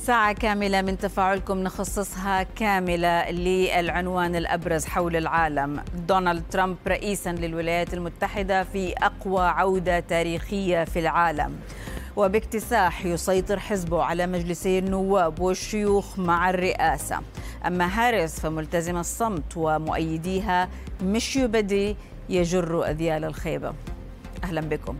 ساعة كاملة من تفاعلكم نخصصها كاملة للعنوان الأبرز حول العالم. دونالد ترامب رئيساً للولايات المتحدة في أقوى عودة تاريخية في العالم، وباكتساح يسيطر حزبه على مجلسي النواب والشيوخ مع الرئاسة. أما هاريس فملتزم الصمت ومؤيديها مشيوا بدي يجروا أذيال الخيبة. أهلا بكم.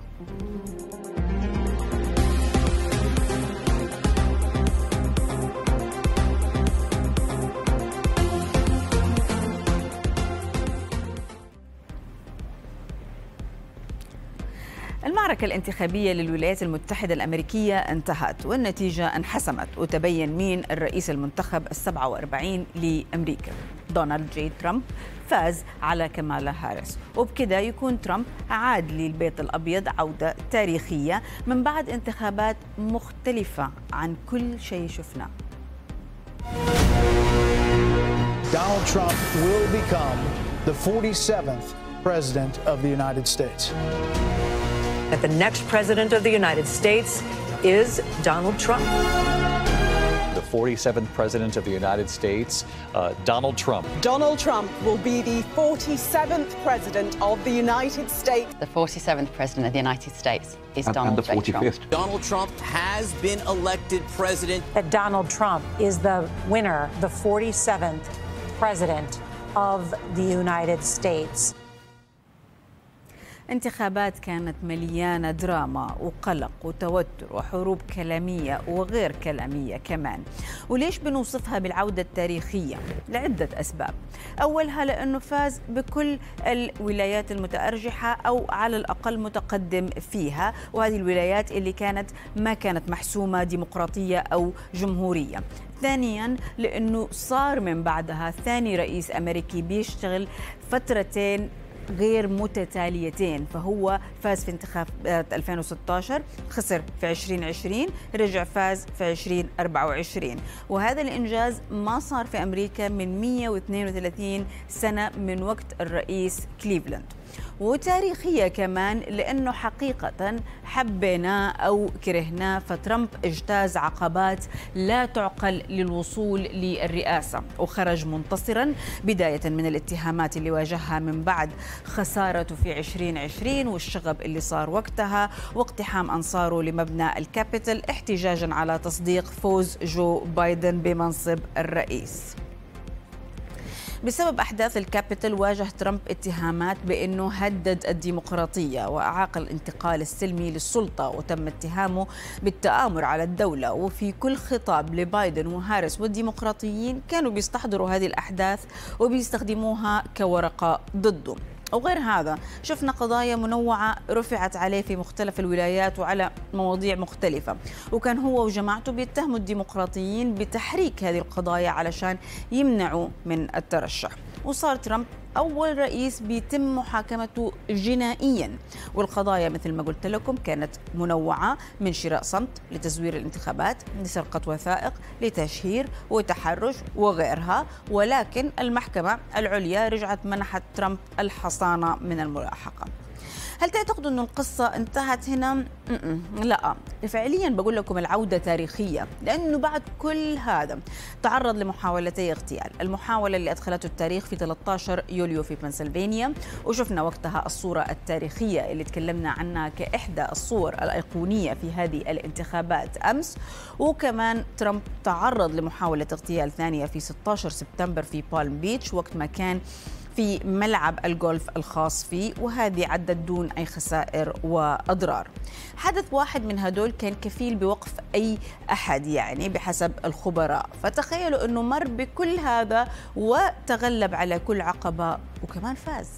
المعركة الانتخابية للولايات المتحدة الأمريكية انتهت والنتيجة انحسمت، وتبين مين الرئيس المنتخب 47 لأمريكا. دونالد جي ترامب فاز على كامالا هاريس، وبكده يكون ترامب عاد للبيت الأبيض عودة تاريخية من بعد انتخابات مختلفة عن كل شيء شفناه. Donald Trump will become the 47th president of the United States. That the next president of the United States is Donald Trump. The 47th president of the United States, Donald Trump. Donald Trump will be the 47th president of the United States. The 47th president of the United States is Donald J. Trump. Donald Trump has been elected president. That Donald Trump is the winner, the 47th president of the United States. انتخابات كانت مليانة دراما وقلق وتوتر وحروب كلامية وغير كلامية كمان. وليش بنوصفها بالعودة التاريخية؟ لعدة أسباب. أولها لأنه فاز بكل الولايات المتأرجحة أو على الأقل متقدم فيها، وهذه الولايات اللي ما كانت محسومة ديمقراطية أو جمهورية. ثانياً لأنه صار من بعدها ثاني رئيس أمريكي بيشتغل فترتين غير متتاليتين، فهو فاز في انتخابات 2016، خسر في 2020، رجع فاز في 2024، وهذا الإنجاز ما صار في أمريكا من 132 سنة من وقت الرئيس كليفلاند. وتاريخية كمان لأنه حقيقة حبيناه أو كرهناه فترامب اجتاز عقبات لا تعقل للوصول للرئاسة، وخرج منتصرا بداية من الاتهامات اللي واجهها من بعد خسارته في 2020 والشغب اللي صار وقتها، واقتحام أنصاره لمبنى الكابيتول احتجاجا على تصديق فوز جو بايدن بمنصب الرئيس. بسبب أحداث الكابيتول واجه ترامب اتهامات بأنه هدد الديمقراطية وأعاق الانتقال السلمي للسلطة، وتم اتهامه بالتآمر على الدولة. وفي كل خطاب لبايدن وهاريس والديمقراطيين كانوا بيستحضروا هذه الأحداث وبيستخدموها كورقة ضده. وغير هذا شفنا قضايا منوعة رفعت عليه في مختلف الولايات وعلى مواضيع مختلفة، وكان هو وجماعته بيتهموا الديمقراطيين بتحريك هذه القضايا علشان يمنعوا من الترشح. وصار ترامب أول رئيس بيتم محاكمته جنائيا، والقضايا مثل ما قلت لكم كانت منوعة، من شراء صمت لتزوير الانتخابات لسرقة وثائق لتشهير وتحرش وغيرها. ولكن المحكمة العليا رجعت منحت ترامب الحصانة من الملاحقة. هل تعتقدوا أن القصة انتهت هنا؟ لا، فعليا بقول لكم العودة تاريخية، لأنه بعد كل هذا تعرض لمحاولتي اغتيال. المحاولة اللي أدخلته التاريخ في 13 يوليو في بنسلفانيا، وشفنا وقتها الصورة التاريخية اللي تكلمنا عنها كإحدى الصور الأيقونية في هذه الانتخابات أمس. وكمان ترامب تعرض لمحاولة اغتيال ثانية في 16 سبتمبر في بالم بيتش، وقت ما كان في ملعب الجولف الخاص فيه، وهذه عدت دون أي خسائر وأضرار. حدث واحد من هدول كان كفيل بوقف أي أحد يعني بحسب الخبراء، فتخيلوا أنه مر بكل هذا وتغلب على كل عقبة وكمان فاز.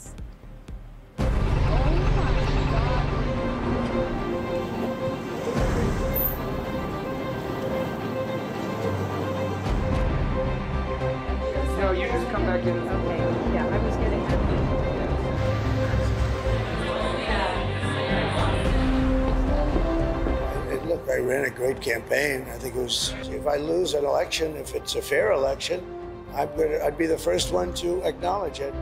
No, you just come back in. Okay. Yeah, I was getting that. Look, I ran a great campaign. I think it was, if I lose an election, if it's a fair election, I'd be the first one to acknowledge it.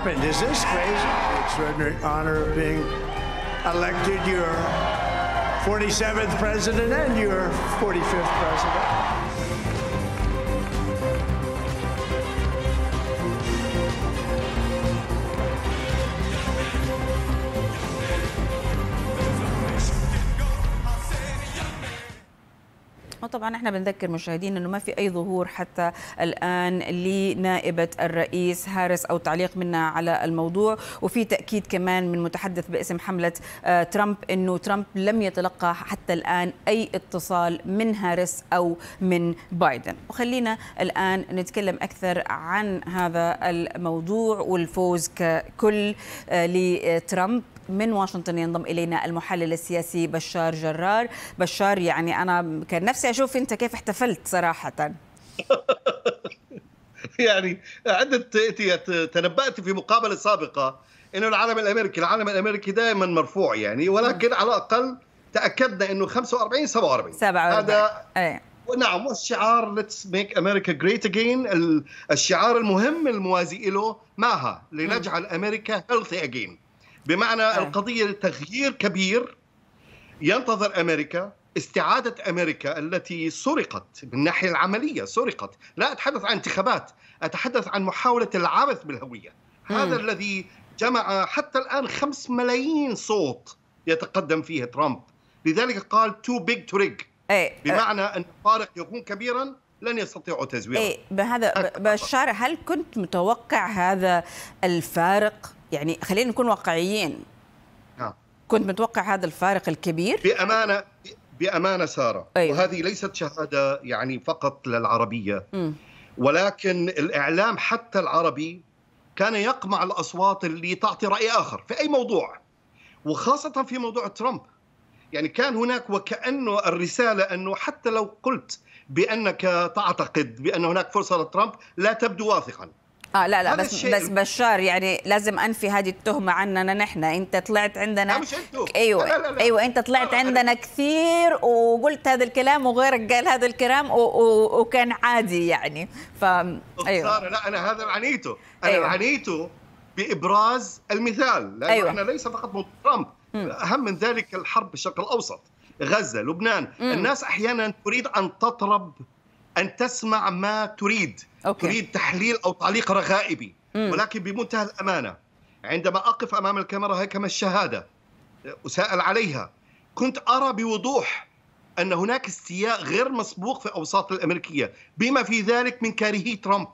happened. Is this crazy? Extraordinary honor of being elected your 47th president and your 45th president. وطبعا احنا بنذكر مشاهدينا انه ما في اي ظهور حتى الان لنائبه الرئيس هاريس او تعليق منها على الموضوع، وفي تاكيد كمان من متحدث باسم حمله ترامب انه ترامب لم يتلقى حتى الان اي اتصال من هاريس او من بايدن. وخلينا الان نتكلم اكثر عن هذا الموضوع والفوز ككل لترامب. من واشنطن ينضم إلينا المحلل السياسي بشار جرار. بشار، يعني أنا كان نفسي أشوف أنت كيف احتفلت صراحة. يعني عدة تنبأت في مقابلة سابقة إنه العلم الأمريكي دائما مرفوع يعني، ولكن على الأقل تأكدنا إنه 45 47 هذا نعم. والشعار Let's make America great again، الشعار المهم الموازي له معها لنجعل أمريكا healthy again، بمعنى القضية تغيير كبير ينتظر أمريكا، استعادة أمريكا التي سرقت من الناحية العملية، سرقت. لا أتحدث عن انتخابات، أتحدث عن محاولة العبث بالهوية. هذا الذي جمع حتى الآن 5 ملايين صوت يتقدم فيه ترامب. لذلك قال too big to rig، بمعنى أن الفارق يكون كبيرا لن يستطيعوا تزويره. بهذا بشار، هل كنت متوقع هذا الفارق؟ يعني خلينا نكون واقعيين. كنت متوقع هذا الفارق الكبير؟ بأمانة سارة، وهذه ليست شهادة يعني فقط للعربية، ولكن الإعلام حتى العربي كان يقمع الأصوات اللي تعطي رأي آخر في أي موضوع، وخاصة في موضوع ترامب. يعني كان هناك وكأنه الرسالة أنه حتى لو قلت بأنك تعتقد بأن هناك فرصة لترامب لا تبدو واثقا. لا بس بشار، يعني لازم انفي هذه التهمه عننا نحن. انت طلعت عندنا ايوه انت طلعت عندنا كثير وقلت هذا الكلام وغيرك قال هذا الكلام وكان عادي يعني. ايوه لا، انا هذا عنيته، انا عنيته بابراز المثال، لانه احنا ليس فقط موضوع ترامب، اهم من ذلك الحرب بالشرق الاوسط، غزه، لبنان. الناس احيانا تريد ان تطرب، ان تسمع ما تريد. تريد تحليل أو تعليق رغائبي، ولكن بمنتهى الأمانة عندما أقف أمام الكاميرا هي كما الشهادة أسأل عليها، كنت أرى بوضوح أن هناك استياء غير مسبوق في الأوساط الأمريكية، بما في ذلك من كارهي ترامب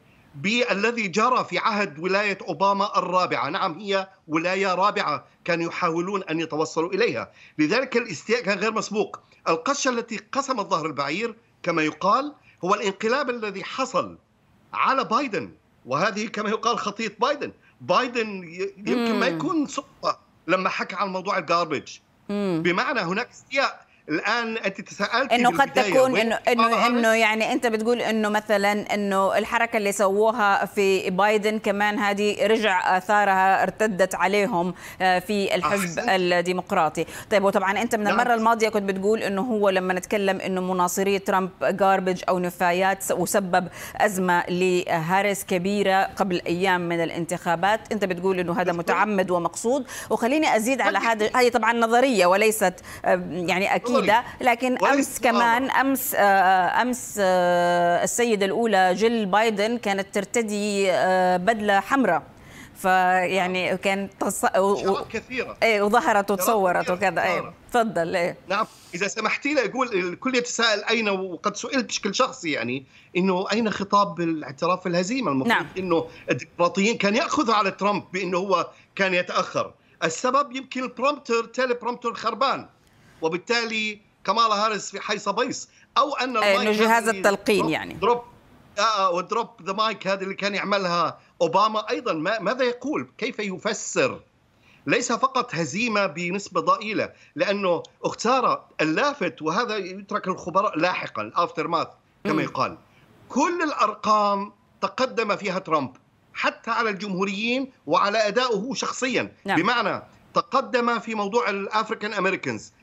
بالذي جرى في عهد ولاية أوباما الرابعة. نعم، هي ولاية رابعة كانوا يحاولون أن يتوصلوا إليها، لذلك الاستياء كان غير مسبوق. القشة التي قسمت ظهر البعير كما يقال هو الانقلاب الذي حصل على بايدن، وهذه كما يقال خطية بايدن يمكن ما يكون صدفة لما حكى عن موضوع الجاربج، بمعنى هناك استياء. الآن أنت تساءلت إنه قد تكون إنه يعني أنت بتقول إنه مثلا إنه الحركة اللي سووها في بايدن كمان هذه رجع آثارها ارتدت عليهم في الحزب الديمقراطي. طيب، وطبعا أنت من المرة الماضية كنت بتقول إنه هو لما نتكلم إنه مناصري ترامب جاربج أو نفايات وسبب أزمة لهاريس كبيرة قبل أيام من الانتخابات، أنت بتقول إنه هذا متعمد ومقصود. وخليني أزيد على هذه طبعا نظرية وليست يعني أكيد، لكن أمس كمان أمس السيدة الأولى جيل بايدن كانت ترتدي بدلة حمراء، فيعني كان كثيرة وظهرت وتصورت وكذا. تفضل. نعم، إذا سمحتي لي أقول الكل يتساءل أين، وقد سئلت بشكل شخصي يعني إنه أين خطاب الاعتراف بالهزيمة؟ المفروض إنه الديمقراطيين كان يأخذوا على ترامب بإنه هو كان يتأخر. السبب يمكن البرومتر، البرومتر خربان، وبالتالي كمالا هاريس في حي صبيص، او ان جهاز التلقين يعني دروب ذا مايك هذا اللي كان يعملها اوباما ايضا. ماذا يقول؟ كيف يفسر؟ ليس فقط هزيمه بنسبه ضئيله، لانه اخت ساره اللافت، وهذا يترك الخبراء لاحقا الافتر ماث كما يقال، كل الارقام تقدم فيها ترامب حتى على الجمهوريين وعلى ادائه شخصيا. بمعنى تقدم في موضوع الافريكان امريكانز،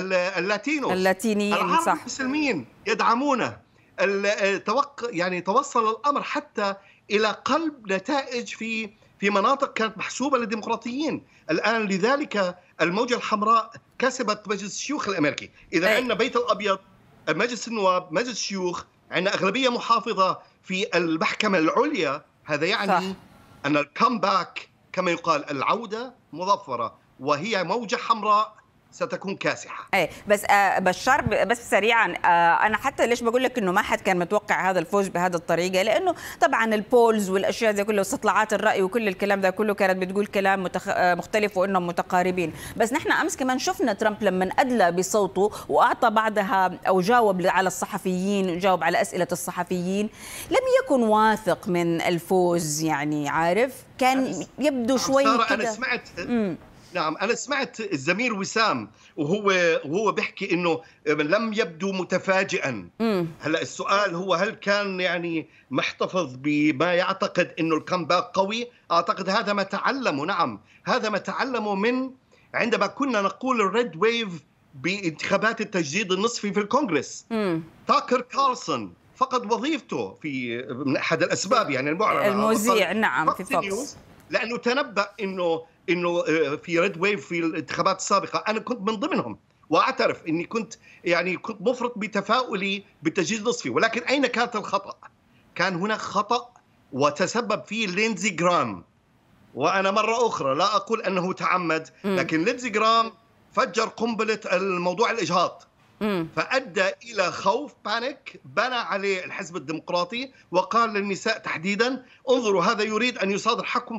اللاتينيين، العرب المسلمين يدعمونه. يعني توصل الامر حتى الى قلب نتائج في مناطق كانت محسوبة للديمقراطيين. الآن لذلك الموجة الحمراء كسبت مجلس الشيوخ الأمريكي. إذا عندنا بيت الأبيض، مجلس النواب، مجلس الشيوخ، عندنا أغلبية محافظة في المحكمة العليا. هذا يعني صح. أن الكامباك كما يقال العودة مظفرة، وهي موجة حمراء ستكون كاسحة. بس بشار، بس سريعا، أنا حتى ليش بقول لك إنه ما حد كان متوقع هذا الفوز بهذه الطريقة، لأنه طبعا البولز والأشياء زي كلها واستطلاعات الرأي وكل الكلام ده كله كانت بتقول كلام مختلف وإنهم متقاربين. بس نحن أمس كمان شفنا ترامب لما أدلى بصوته وأعطى بعدها أو جاوب على الصحفيين، جاوب على أسئلة الصحفيين، لم يكن واثق من الفوز، يعني عارف، كان يبدو شوي كده. أنا سمعت نعم، أنا سمعت الزميل وسام وهو بيحكي إنه لم يبدو متفاجئا. هلا السؤال هو هل كان يعني محتفظ بما يعتقد إنه الكامباك قوي؟ أعتقد هذا ما تعلمه. نعم، هذا ما تعلمه من عندما كنا نقول الريد ويف بانتخابات التجديد النصفي في الكونغرس. تاكر كارلسون فقد وظيفته من أحد الأسباب، يعني المذيع، نعم، في فوكس، لأنه تنبأ إنه في ريد ويف في الانتخابات السابقة. أنا كنت من ضمنهم، وأعترف إني كنت مفرط بتفاؤلي بالتجديد النصفي. ولكن أين كانت الخطأ؟ كان هناك خطأ وتسبب فيه لينزي جرام. وأنا مرة أخرى لا أقول أنه تعمد، لكن لينزي جرام فجر قنبلة الموضوع الإجهاض، فأدى إلى خوف، بانيك، بنى عليه الحزب الديمقراطي وقال للنساء تحديدا انظروا هذا يريد أن يصادر حقكم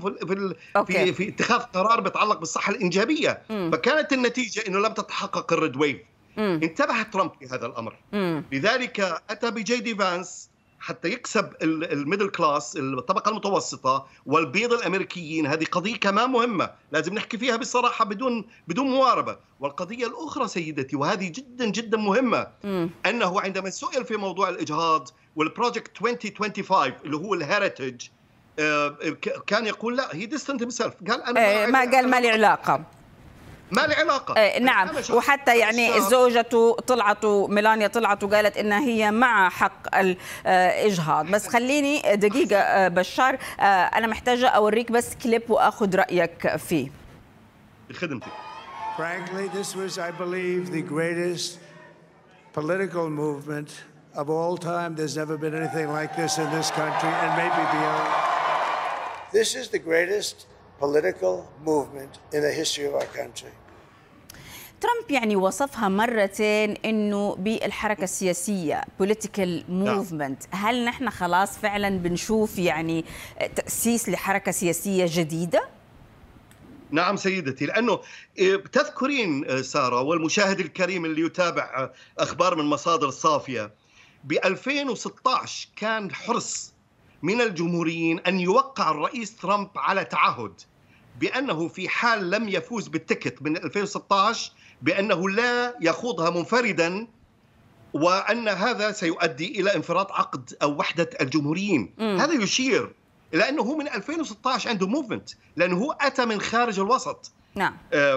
في اتخاذ قرار بيتعلق بالصحة الإنجابية. فكانت النتيجة أنه لم تتحقق الريد ويف. انتبه ترامب لهذا الأمر. لذلك أتى بجي دي فانس حتى يكسب الميدل كلاس، الطبقة المتوسطة والبيض الأمريكيين. هذه قضية كمان مهمة لازم نحكي فيها بصراحة بدون مواربة. والقضية الأخرى سيدتي، وهذه جدا جدا مهمة، أنه عندما سئل في موضوع الإجهاض والبروجكت 2025 اللي هو الهيريتج، كان يقول لا، هي ديستنت هيمسيلف، قال أنا ما لي علاقة، ما لي علاقة. نعم، وحتى يعني زوجته طلعت، ميلانيا طلعت وقالت إنها هي مع حق الإجهاض. بس خليني دقيقة بشار، أنا محتاجة أوريك بس كليب وأخذ رأيك فيه. بخدمتك. Frankly, this was, I believe, the greatest political movement of all time. There's never been anything like this in this country and maybe beyond. This is the greatest political movement in the history of our country. ترامب يعني وصفها مرتين إنه بالحركة السياسية political movement. هل نحن خلاص فعلا بنشوف يعني تأسيس لحركة سياسية جديدة؟ نعم سيدتي، لأنه تذكرين سارة والمشاهد الكريم اللي يتابع أخبار من مصادر صافية، ب 2016 كان حرص من الجمهوريين أن يوقع الرئيس ترامب على تعهد بأنه في حال لم يفوز بالتيكت من 2016 بأنه لا يخوضها منفردا، وأن هذا سيؤدي إلى انفراط عقد أو وحدة الجمهوريين. هذا يشير إلى أنه هو من 2016 عنده موفمنت، لأنه هو أتى من خارج الوسط. نعم.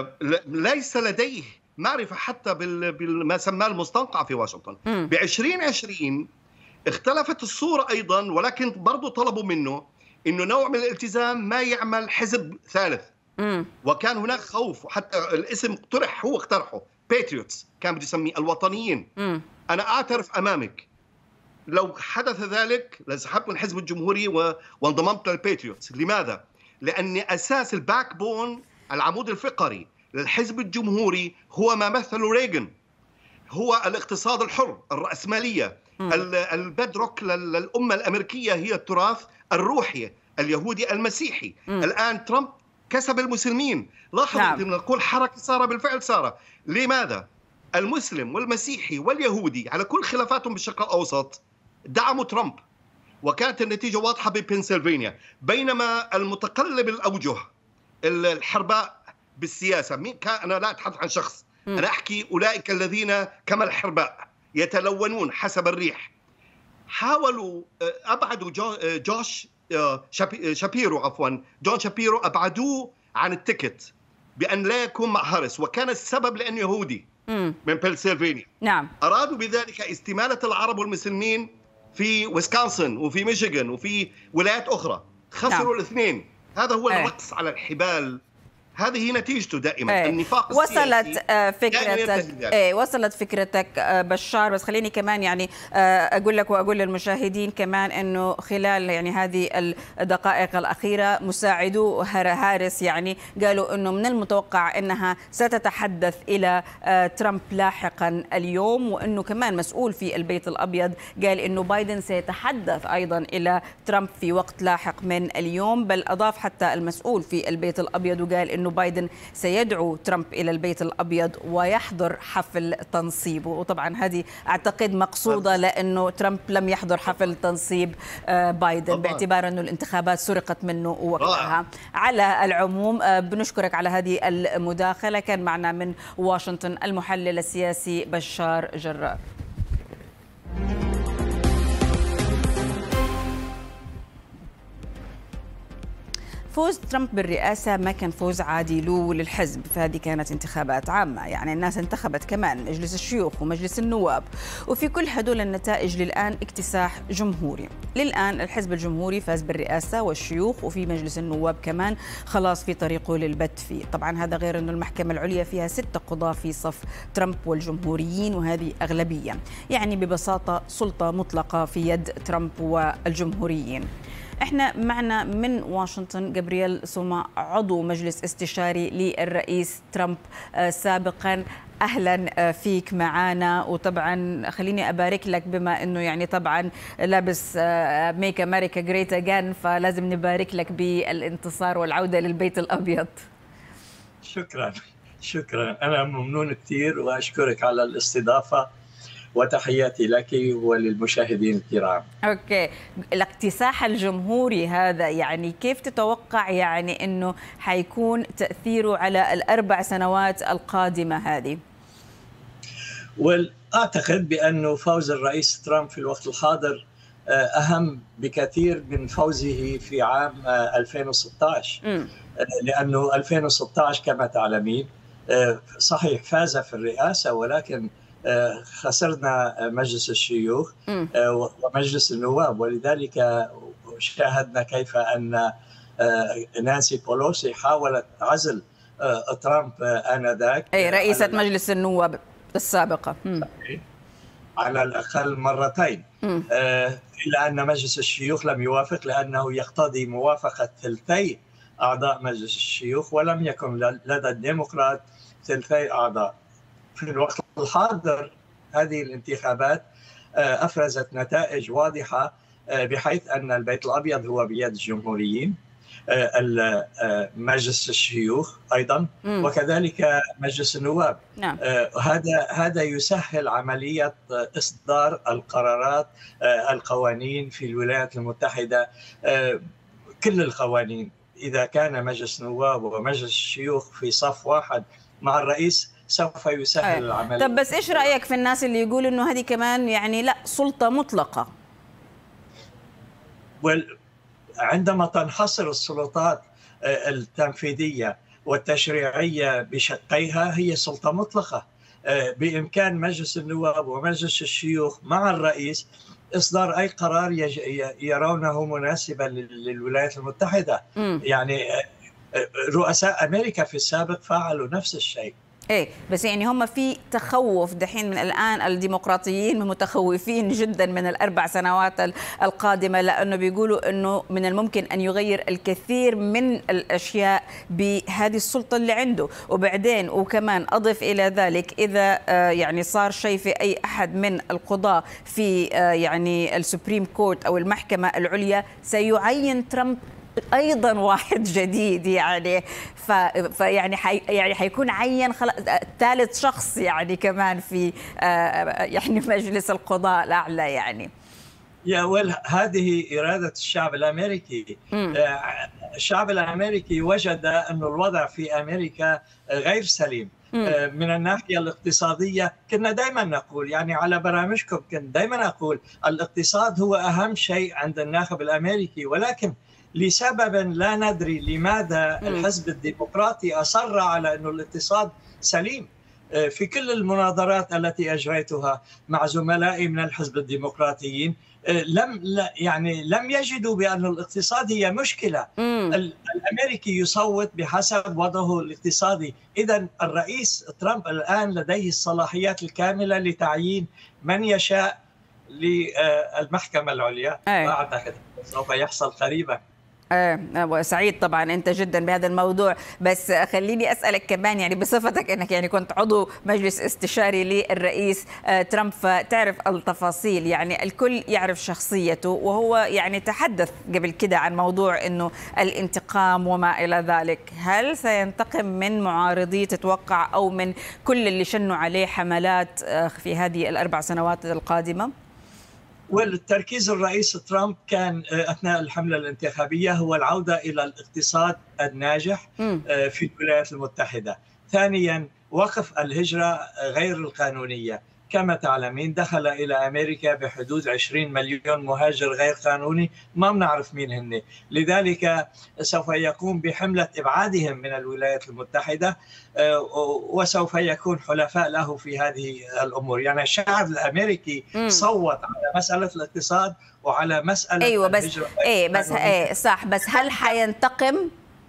ليس لديه معرفة حتى بما سماه المستنقع في واشنطن. ب 2020 اختلفت الصورة أيضا، ولكن برضو طلبوا منه إنه نوع من الالتزام، ما يعمل حزب ثالث. وكان هناك خوف، وحتى الاسم اقترح، هو اقترحه، باتريوتس، كان بده يسميه الوطنيين. أنا أعترف أمامك لو حدث ذلك لانسحبت من الحزب الجمهوري وانضممت للباتريوتس. لماذا؟ لأن أساس الباك بون، العمود الفقري للحزب الجمهوري، هو ما مثله ريغن، هو الاقتصاد الحر، الرأسمالية. البدروك للأمة الأمريكية هي التراث الروحي اليهودي المسيحي. الآن ترامب كسب المسلمين. لاحظوا، نعم. نقول حركة سارة، بالفعل سارة. لماذا؟ المسلم والمسيحي واليهودي على كل خلافاتهم بالشرق الأوسط دعموا ترامب، وكانت النتيجة واضحة ببنسلفانيا. بينما المتقلب الأوجه، الحرباء بالسياسة، أنا لا أتحدث عن شخص، أنا أحكي أولئك الذين كما الحرباء يتلونون حسب الريح، حاولوا أبعدوا جون شابيرو أبعدوه عن التيكت بأن لا يكون مع هاريس، وكان السبب لأنه يهودي من بنسلفانيا. نعم. أرادوا بذلك استمالة العرب والمسلمين في ويسكونسن وفي ميشيغان وفي ولايات أخرى، خسروا. نعم. الاثنين. هذا هو الرقص على الحبال. هذه نتيجته دائما النفاق السياسي. وصلت فكرتك بشار، بس خليني كمان يعني اقول لك واقول للمشاهدين كمان انه خلال يعني هذه الدقائق الاخيره مساعدو هاريس يعني قالوا انه من المتوقع انها ستتحدث الى ترامب لاحقا اليوم، وانه كمان مسؤول في البيت الابيض قال انه بايدن سيتحدث ايضا الى ترامب في وقت لاحق من اليوم، بل اضاف حتى المسؤول في البيت الابيض وقال انه بايدن سيدعو ترامب إلى البيت الأبيض ويحضر حفل تنصيبه. وطبعا هذه أعتقد مقصودة لأنه ترامب لم يحضر حفل تنصيب بايدن باعتبار أنه الانتخابات سرقت منه وقتها. على العموم بنشكرك على هذه المداخلة. كان معنا من واشنطن المحلل السياسي بشار جرار. فوز ترامب بالرئاسة ما كان فوز عادي له للحزب، فهذه كانت انتخابات عامة، يعني الناس انتخبت كمان مجلس الشيوخ ومجلس النواب، وفي كل هدول النتائج للآن اكتساح جمهوري. للآن الحزب الجمهوري فاز بالرئاسة والشيوخ، وفي مجلس النواب كمان خلاص في طريقه للبت فيه. طبعا هذا غير أنه المحكمة العليا فيها 6 قضاة في صف ترامب والجمهوريين، وهذه أغلبية، يعني ببساطة سلطة مطلقة في يد ترامب والجمهوريين. احنا معنا من واشنطن جابرييل سوما، عضو مجلس استشاري للرئيس ترامب سابقا. اهلا فيك معنا، وطبعا خليني ابارك لك بما انه يعني طبعا لابس ميك امريكا جريت اجين، فلازم نبارك لك بالانتصار والعوده للبيت الابيض. شكرا، انا ممنون كثير واشكرك على الاستضافه، وتحياتي لك وللمشاهدين الكرام. اوكي، الاكتساح الجمهوري هذا يعني كيف تتوقع يعني انه حيكون تاثيره على ال4 سنوات القادمه هذه؟ واعتقد بانه فوز الرئيس ترامب في الوقت الحاضر اهم بكثير من فوزه في عام 2016. لانه 2016 كما تعلمين صحيح فاز في الرئاسه، ولكن خسرنا مجلس الشيوخ ومجلس النواب، ولذلك شاهدنا كيف أن نانسي بولوسي حاولت عزل ترامب آنذاك رئيسة مجلس النواب السابقة على الأقل مرتين، إلا أن مجلس الشيوخ لم يوافق، لأنه يقتضي موافقة ثلثي أعضاء مجلس الشيوخ، ولم يكن لدى الديمقراط ثلثي أعضاء. في الوقت الحاضر هذه الانتخابات أفرزت نتائج واضحة، بحيث أن البيت الأبيض هو بيد الجمهوريين، مجلس الشيوخ أيضا، وكذلك مجلس النواب. نعم. هذا يسهل عملية إصدار القرارات، القوانين في الولايات المتحدة، كل القوانين إذا كان مجلس النواب ومجلس الشيوخ في صف واحد مع الرئيس سوف يسهل العمل. طب بس ايش رايك في الناس اللي يقولوا انه هذه كمان يعني لا سلطه مطلقه؟ عندما تنحصر السلطات التنفيذيه والتشريعيه بشقيها هي سلطه مطلقه. بامكان مجلس النواب ومجلس الشيوخ مع الرئيس اصدار اي قرار يرونه مناسبا للولايات المتحده. يعني رؤساء امريكا في السابق فعلوا نفس الشيء. ايه بس يعني هم في تخوف دحين من الان، الديمقراطيين متخوفين جدا من ال4 سنوات القادمه، لانه بيقولوا انه من الممكن ان يغير الكثير من الاشياء بهذه السلطه اللي عنده. وبعدين وكمان اضف الى ذلك اذا يعني صار شيء في اي احد من القضاه في يعني السوبريم كورت او المحكمه العليا سيعين ترامب ايضا واحد جديد، يعني فيعني حيكون عين ثالث شخص يعني كمان في يعني مجلس القضاء الاعلى. يعني هذه إرادة الشعب الأمريكي. الشعب الأمريكي وجد أن الوضع في أمريكا غير سليم. من الناحية الاقتصادية كنا دائما نقول، يعني على برامجكم كنت دائما أقول الاقتصاد هو أهم شيء عند الناخب الأمريكي، ولكن لسبب لا ندري لماذا الحزب الديمقراطي أصر على أن الاقتصاد سليم. في كل المناظرات التي أجريتها مع زملائي من الحزب الديمقراطيين لم يجدوا بأن الاقتصاد هي مشكلة. الأمريكي يصوت بحسب وضعه الاقتصادي. إذن الرئيس ترامب الآن لديه الصلاحيات الكاملة لتعيين من يشاء للمحكمة العليا، وأعتقد سوف يحصل قريبا. سعيد طبعا انت جدا بهذا الموضوع، بس خليني اسالك كمان يعني بصفتك انك يعني كنت عضو مجلس استشاري للرئيس ترامب، فتعرف التفاصيل، يعني الكل يعرف شخصيته، وهو يعني تحدث قبل كده عن موضوع انه الانتقام وما الى ذلك. هل سينتقم من معارضيه تتوقع او من كل اللي شنوا عليه حملات في هذه ال4 سنوات القادمه؟ والتركيز الرئيس ترامب كان أثناء الحملة الانتخابية هو العودة إلى الاقتصاد الناجح في الولايات المتحدة. ثانيا وقف الهجرة غير القانونية. كما تعلمين دخل إلى أمريكا بحدود 20 مليون مهاجر غير قانوني، ما بنعرف مين هن، لذلك سوف يقوم بحملة إبعادهم من الولايات المتحدة، وسوف يكون حلفاء له في هذه الأمور. يعني الشعب الأمريكي صوت على مسألة الاقتصاد وعلى مسألة أيوة بس صح، بس هل حينتقم؟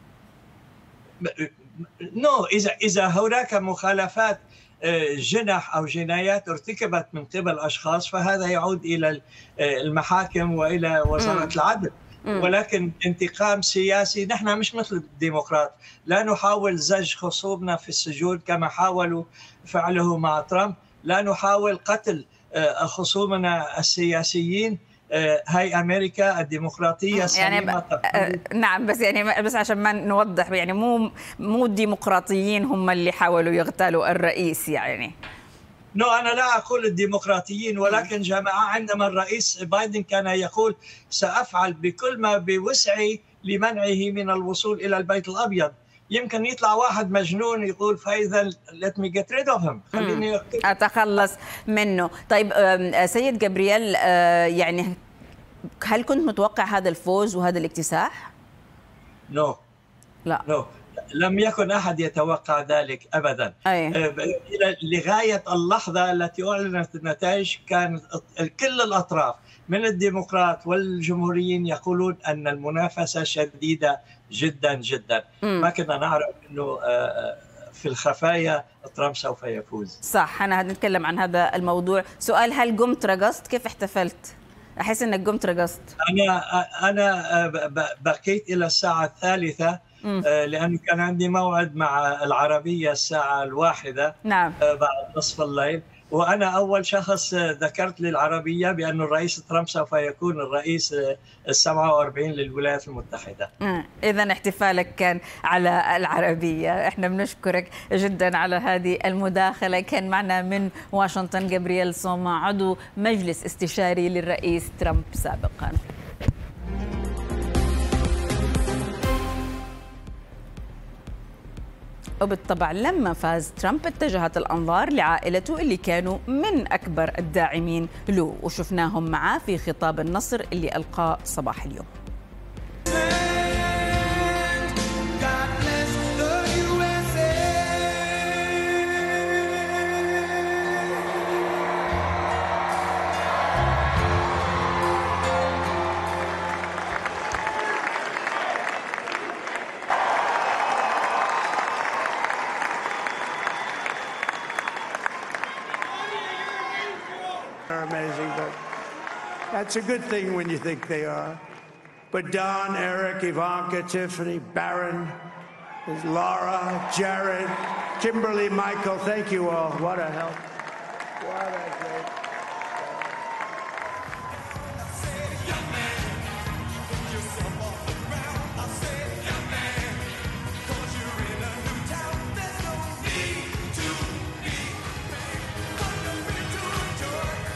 إذا هناك مخالفات جنح أو جنايات ارتكبت من قبل أشخاص فهذا يعود إلى المحاكم وإلى وزارة العدل. ولكن انتقام سياسي، نحن مش مثل الديمقراط، لا نحاول زج خصومنا في السجون كما حاولوا فعله مع ترامب، لا نحاول قتل خصومنا السياسيين. هاي أمريكا الديمقراطية يعني نعم، بس عشان ما نوضح، يعني مو الديمقراطيين هم اللي حاولوا يغتالوا الرئيس يعني. أنا لا أقول الديمقراطيين، ولكن جماعة عندما الرئيس بايدن كان يقول سأفعل بكل ما بوسعي لمنعه من الوصول إلى البيت الأبيض، يمكن يطلع واحد مجنون يقول فإذا let me get rid of him، خليني أتخلص منه. طيب سيد جابرييل، يعني هل كنت متوقع هذا الفوز وهذا الاكتساح؟ لا لم يكن أحد يتوقع ذلك أبدا. لغاية اللحظة التي أعلنت النتائج كان كل الأطراف من الديمقراط والجمهوريين يقولون أن المنافسة شديدة جدا جدا. ما كنا نعرف أنه في الخفايا ترامب سوف يفوز. صح، أنا هنتكلم عن هذا الموضوع. سؤال، هل قمت رقصت؟ كيف احتفلت؟ أحس أنك قمت رقصت. أنا بقيت إلى الساعة 3 لأنه كان عندي موعد مع العربية الساعة 1 نعم. بعد نصف الليل، وأنا أول شخص ذكرت للعربية بأن الرئيس ترامب سوف يكون الرئيس 47 للولايات المتحدة. إذن احتفالك كان على العربية. احنا بنشكرك جدا على هذه المداخلة. كان معنا من واشنطن جابرييل سوما، عضو مجلس استشاري للرئيس ترامب سابقا. وبالطبع لما فاز ترامب اتجهت الأنظار لعائلته اللي كانوا من أكبر الداعمين له، وشفناهم معاه في خطاب النصر اللي ألقاه صباح اليوم. Amazing, but that's a good thing when you think they are. But Don, Eric, Ivanka, Tiffany, Barron, Laura, Jared, Kimberly, Michael, thank you all. What a help. What a great.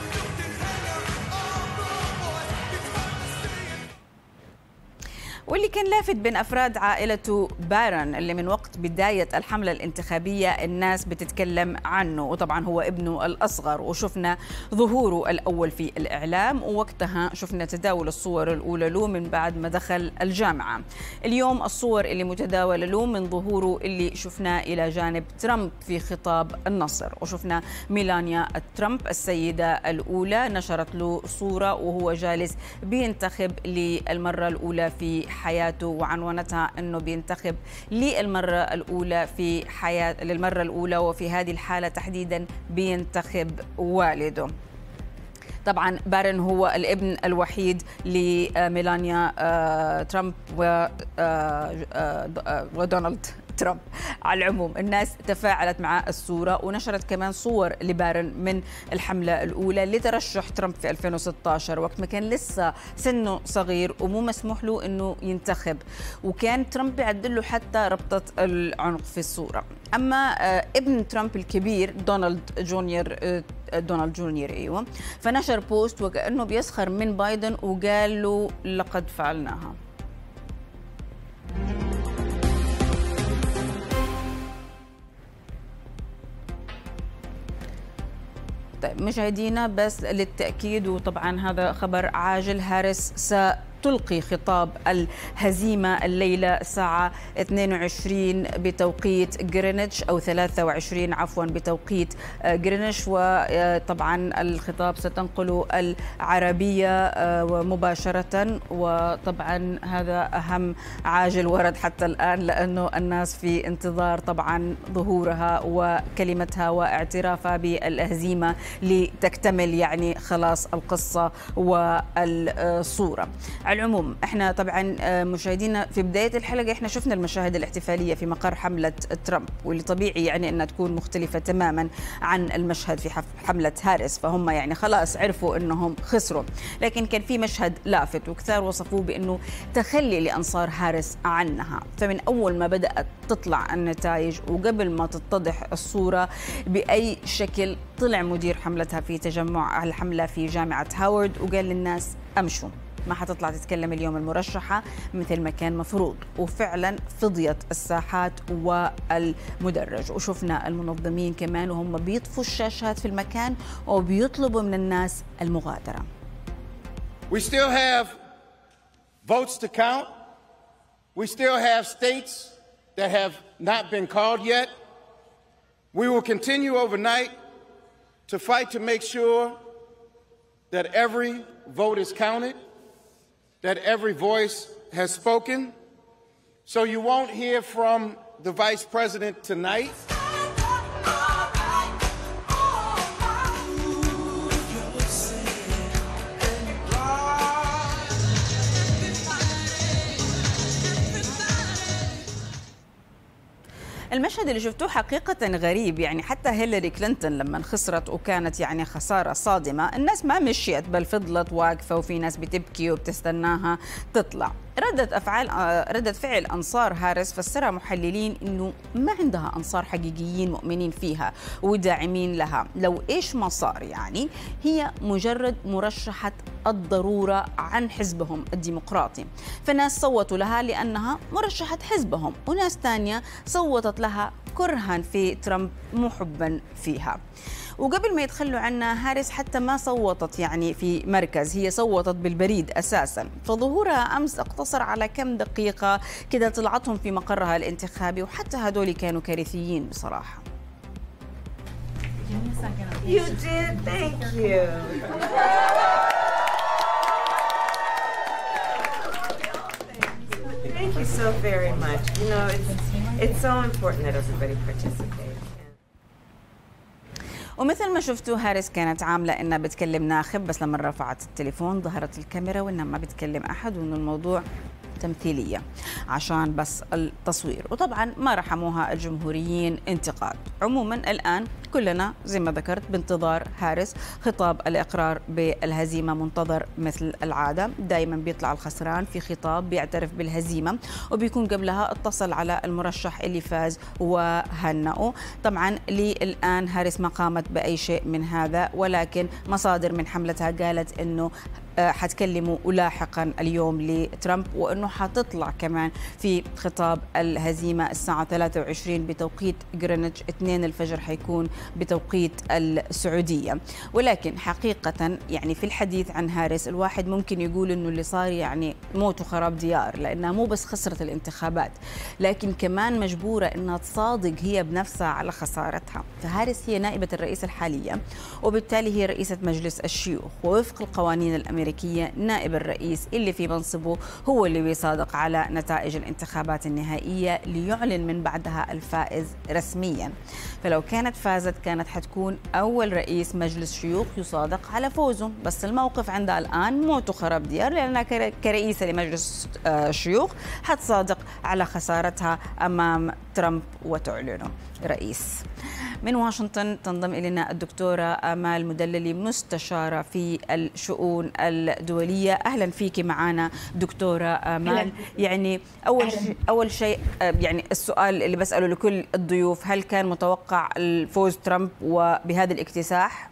واللي كان لافت بين أفراد عائلة بارن اللي من وقت بداية الحملة الانتخابية الناس بتتكلم عنه، وطبعا هو ابنه الأصغر، وشفنا ظهوره الأول في الإعلام، ووقتها شفنا تداول الصور الأولى له من بعد ما دخل الجامعة. اليوم الصور اللي متداولة له من ظهوره اللي شفناه إلى جانب ترامب في خطاب النصر، وشفنا ميلانيا ترامب السيدة الأولى نشرت له صورة وهو جالس بينتخب للمرة الأولى في حياته، وعنونتها أنه بينتخب للمرة الأولى وفي هذه الحالة تحديدا بينتخب والده. طبعا بارن هو الابن الوحيد لميلانيا ترامب ودونالد ترامب. على العموم الناس تفاعلت مع الصورة، ونشرت كمان صور لبارن من الحملة الأولى لترشح ترامب في 2016 وقت ما كان لسه سنه صغير ومو مسموح له أنه ينتخب، وكان ترامب يعدل له حتى ربطة العنق في الصورة. أما ابن ترامب الكبير دونالد جونيور أيوة، فنشر بوست وكأنه بيسخر من بايدن وقال له لقد فعلناها. طيب مشاهدينا، بس للتأكيد وطبعا هذا خبر عاجل، هاريس ستلقي خطاب الهزيمة الليلة الساعة 22 بتوقيت غرينتش أو 23 عفوا بتوقيت غرينتش، وطبعا الخطاب ستنقله العربية مباشرة، وطبعا هذا أهم عاجل ورد حتى الآن لأنه الناس في انتظار طبعا ظهورها وكلمتها واعترافها بالهزيمة لتكتمل يعني خلاص القصة والصورة. على العموم احنا طبعا مشاهدينا في بداية الحلقة احنا شفنا المشاهد الاحتفالية في مقر حملة ترامب، واللي طبيعي يعني انها تكون مختلفة تماما عن المشهد في حملة هاريس، فهم يعني خلاص عرفوا انهم خسروا. لكن كان في مشهد لافت وكثار وصفوه بانه تخلي لانصار هاريس عنها، فمن اول ما بدأت تطلع النتائج وقبل ما تتضح الصورة بأي شكل طلع مدير حملتها في تجمع الحملة في جامعة هاورد وقال للناس امشوا، ما حتطلع تتكلم اليوم المرشحة مثل ما كان مفروض. وفعلا فضيت الساحات والمدرج، وشفنا المنظمين كمان وهم بيطفوا الشاشات في المكان وبيطلبوا من الناس المغادرة. We still have votes to count. We still have states that have not been called yet. We will continue overnight to fight to make sure that every vote is counted, that every voice has spoken. So you won't hear from the Vice President tonight. المشهد اللي شفتوه حقيقة غريب، يعني حتى هيلاري كلينتون لما خسرت وكانت يعني خسارة صادمة الناس ما مشيت بل فضلت واقفة، وفي ناس بتبكي وبتستناها تطلع. ردة فعل أنصار هاريس فسرها محللين إنه ما عندها أنصار حقيقيين مؤمنين فيها وداعمين لها، لو إيش ما صار يعني هي مجرد مرشحة الضرورة عن حزبهم الديمقراطي، فناس صوتوا لها لأنها مرشحة حزبهم، وناس تانية صوتت لها كرها في ترامب مو حبا فيها. وقبل ما يتخلوا عنها هاريس حتى ما صوتت يعني في مركز، هي صوتت بالبريد أساسا، فظهورها أمس اقتصر على كم دقيقة كده طلعتهم في مقرها الانتخابي، وحتى هدول كانوا كارثيين بصراحة. You did, thank you. Thank you so very much. You know, it's so important that everybody participates. ومثل ما شفتوا هاريس كانت عاملة إنها بتكلم ناخب، بس لما رفعت التليفون ظهرت الكاميرا وإنها ما بتكلم أحد وإنه الموضوع تمثيلية عشان بس التصوير، وطبعا ما رحموها الجمهوريين انتقاد. عموما الآن كلنا زي ما ذكرت بانتظار هاريس. خطاب الإقرار بالهزيمة منتظر مثل العادة، دائما بيطلع الخسران في خطاب بيعترف بالهزيمة وبيكون قبلها اتصل على المرشح اللي فاز وهنأه. طبعا للآن هاريس ما قامت بأي شيء من هذا، ولكن مصادر من حملتها قالت أنه حتكلموا لاحقا اليوم لترامب، وأنه حتطلع كمان في خطاب الهزيمة الساعة 23 بتوقيت غرينتش، 2 الفجر حيكون بتوقيت السعودية. ولكن حقيقة يعني في الحديث عن هاريس الواحد ممكن يقول أنه اللي صار يعني موت وخراب ديار، لأنها مو بس خسرت الانتخابات لكن كمان مجبورة أنها تصادق هي بنفسها على خسارتها. فهاريس هي نائبة الرئيس الحالية وبالتالي هي رئيسة مجلس الشيوخ، ووفق القوانين الأمريكية نائب الرئيس اللي في منصبه هو اللي بيصادق على نتائج الانتخابات النهائية ليعلن من بعدها الفائز رسميا. فلو كانت فازت كانت حتكون أول رئيس مجلس شيوخ يصادق على فوزه، بس الموقف عندها الآن موت وخراب ديار، لأنها كرئيسة لمجلس الشيوخ حتصادق على خسارتها أمام ترامب وتعلنه رئيس. من واشنطن تنضم إلينا الدكتورة آمال مدللي مستشارة في الشؤون الدولية. أهلا فيك معنا دكتورة آمال. يعني أول شيء يعني السؤال اللي بسأله لكل الضيوف، هل كان متوقع الفوز ترامب وبهذا الاكتساح؟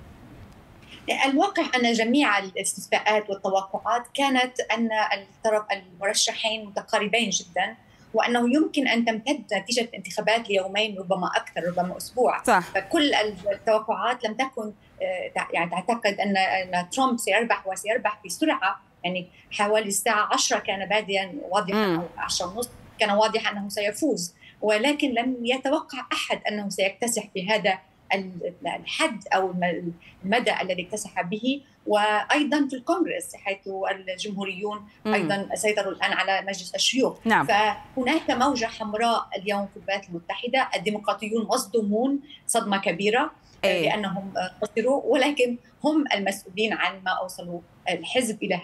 الواقع أن جميع الاستفتاءات والتوقعات كانت أن الطرف المرشحين متقاربين جدا، وأنه يمكن أن تمتد نتيجة الانتخابات ليومين ربما أكثر ربما أسبوع. صح. فكل التوقعات لم تكن يعني تعتقد أن ترامب سيربح وسيربح بسرعة. يعني حوالي الساعة 10 كان باديا واضحا أو 10:30 كان واضح أنه سيفوز، ولكن لم يتوقع أحد أنه سيكتسح بهذا الحد أو المدى الذي اكتسح به. وأيضا في الكونغرس حيث الجمهوريون أيضا سيطروا الآن على مجلس الشيوخ. نعم. فهناك موجة حمراء اليوم في الولايات المتحدة. الديمقراطيون مصدومون صدمة كبيرة لأنهم خسروا، ولكن هم المسؤولين عن ما أوصلوا الحزب إلى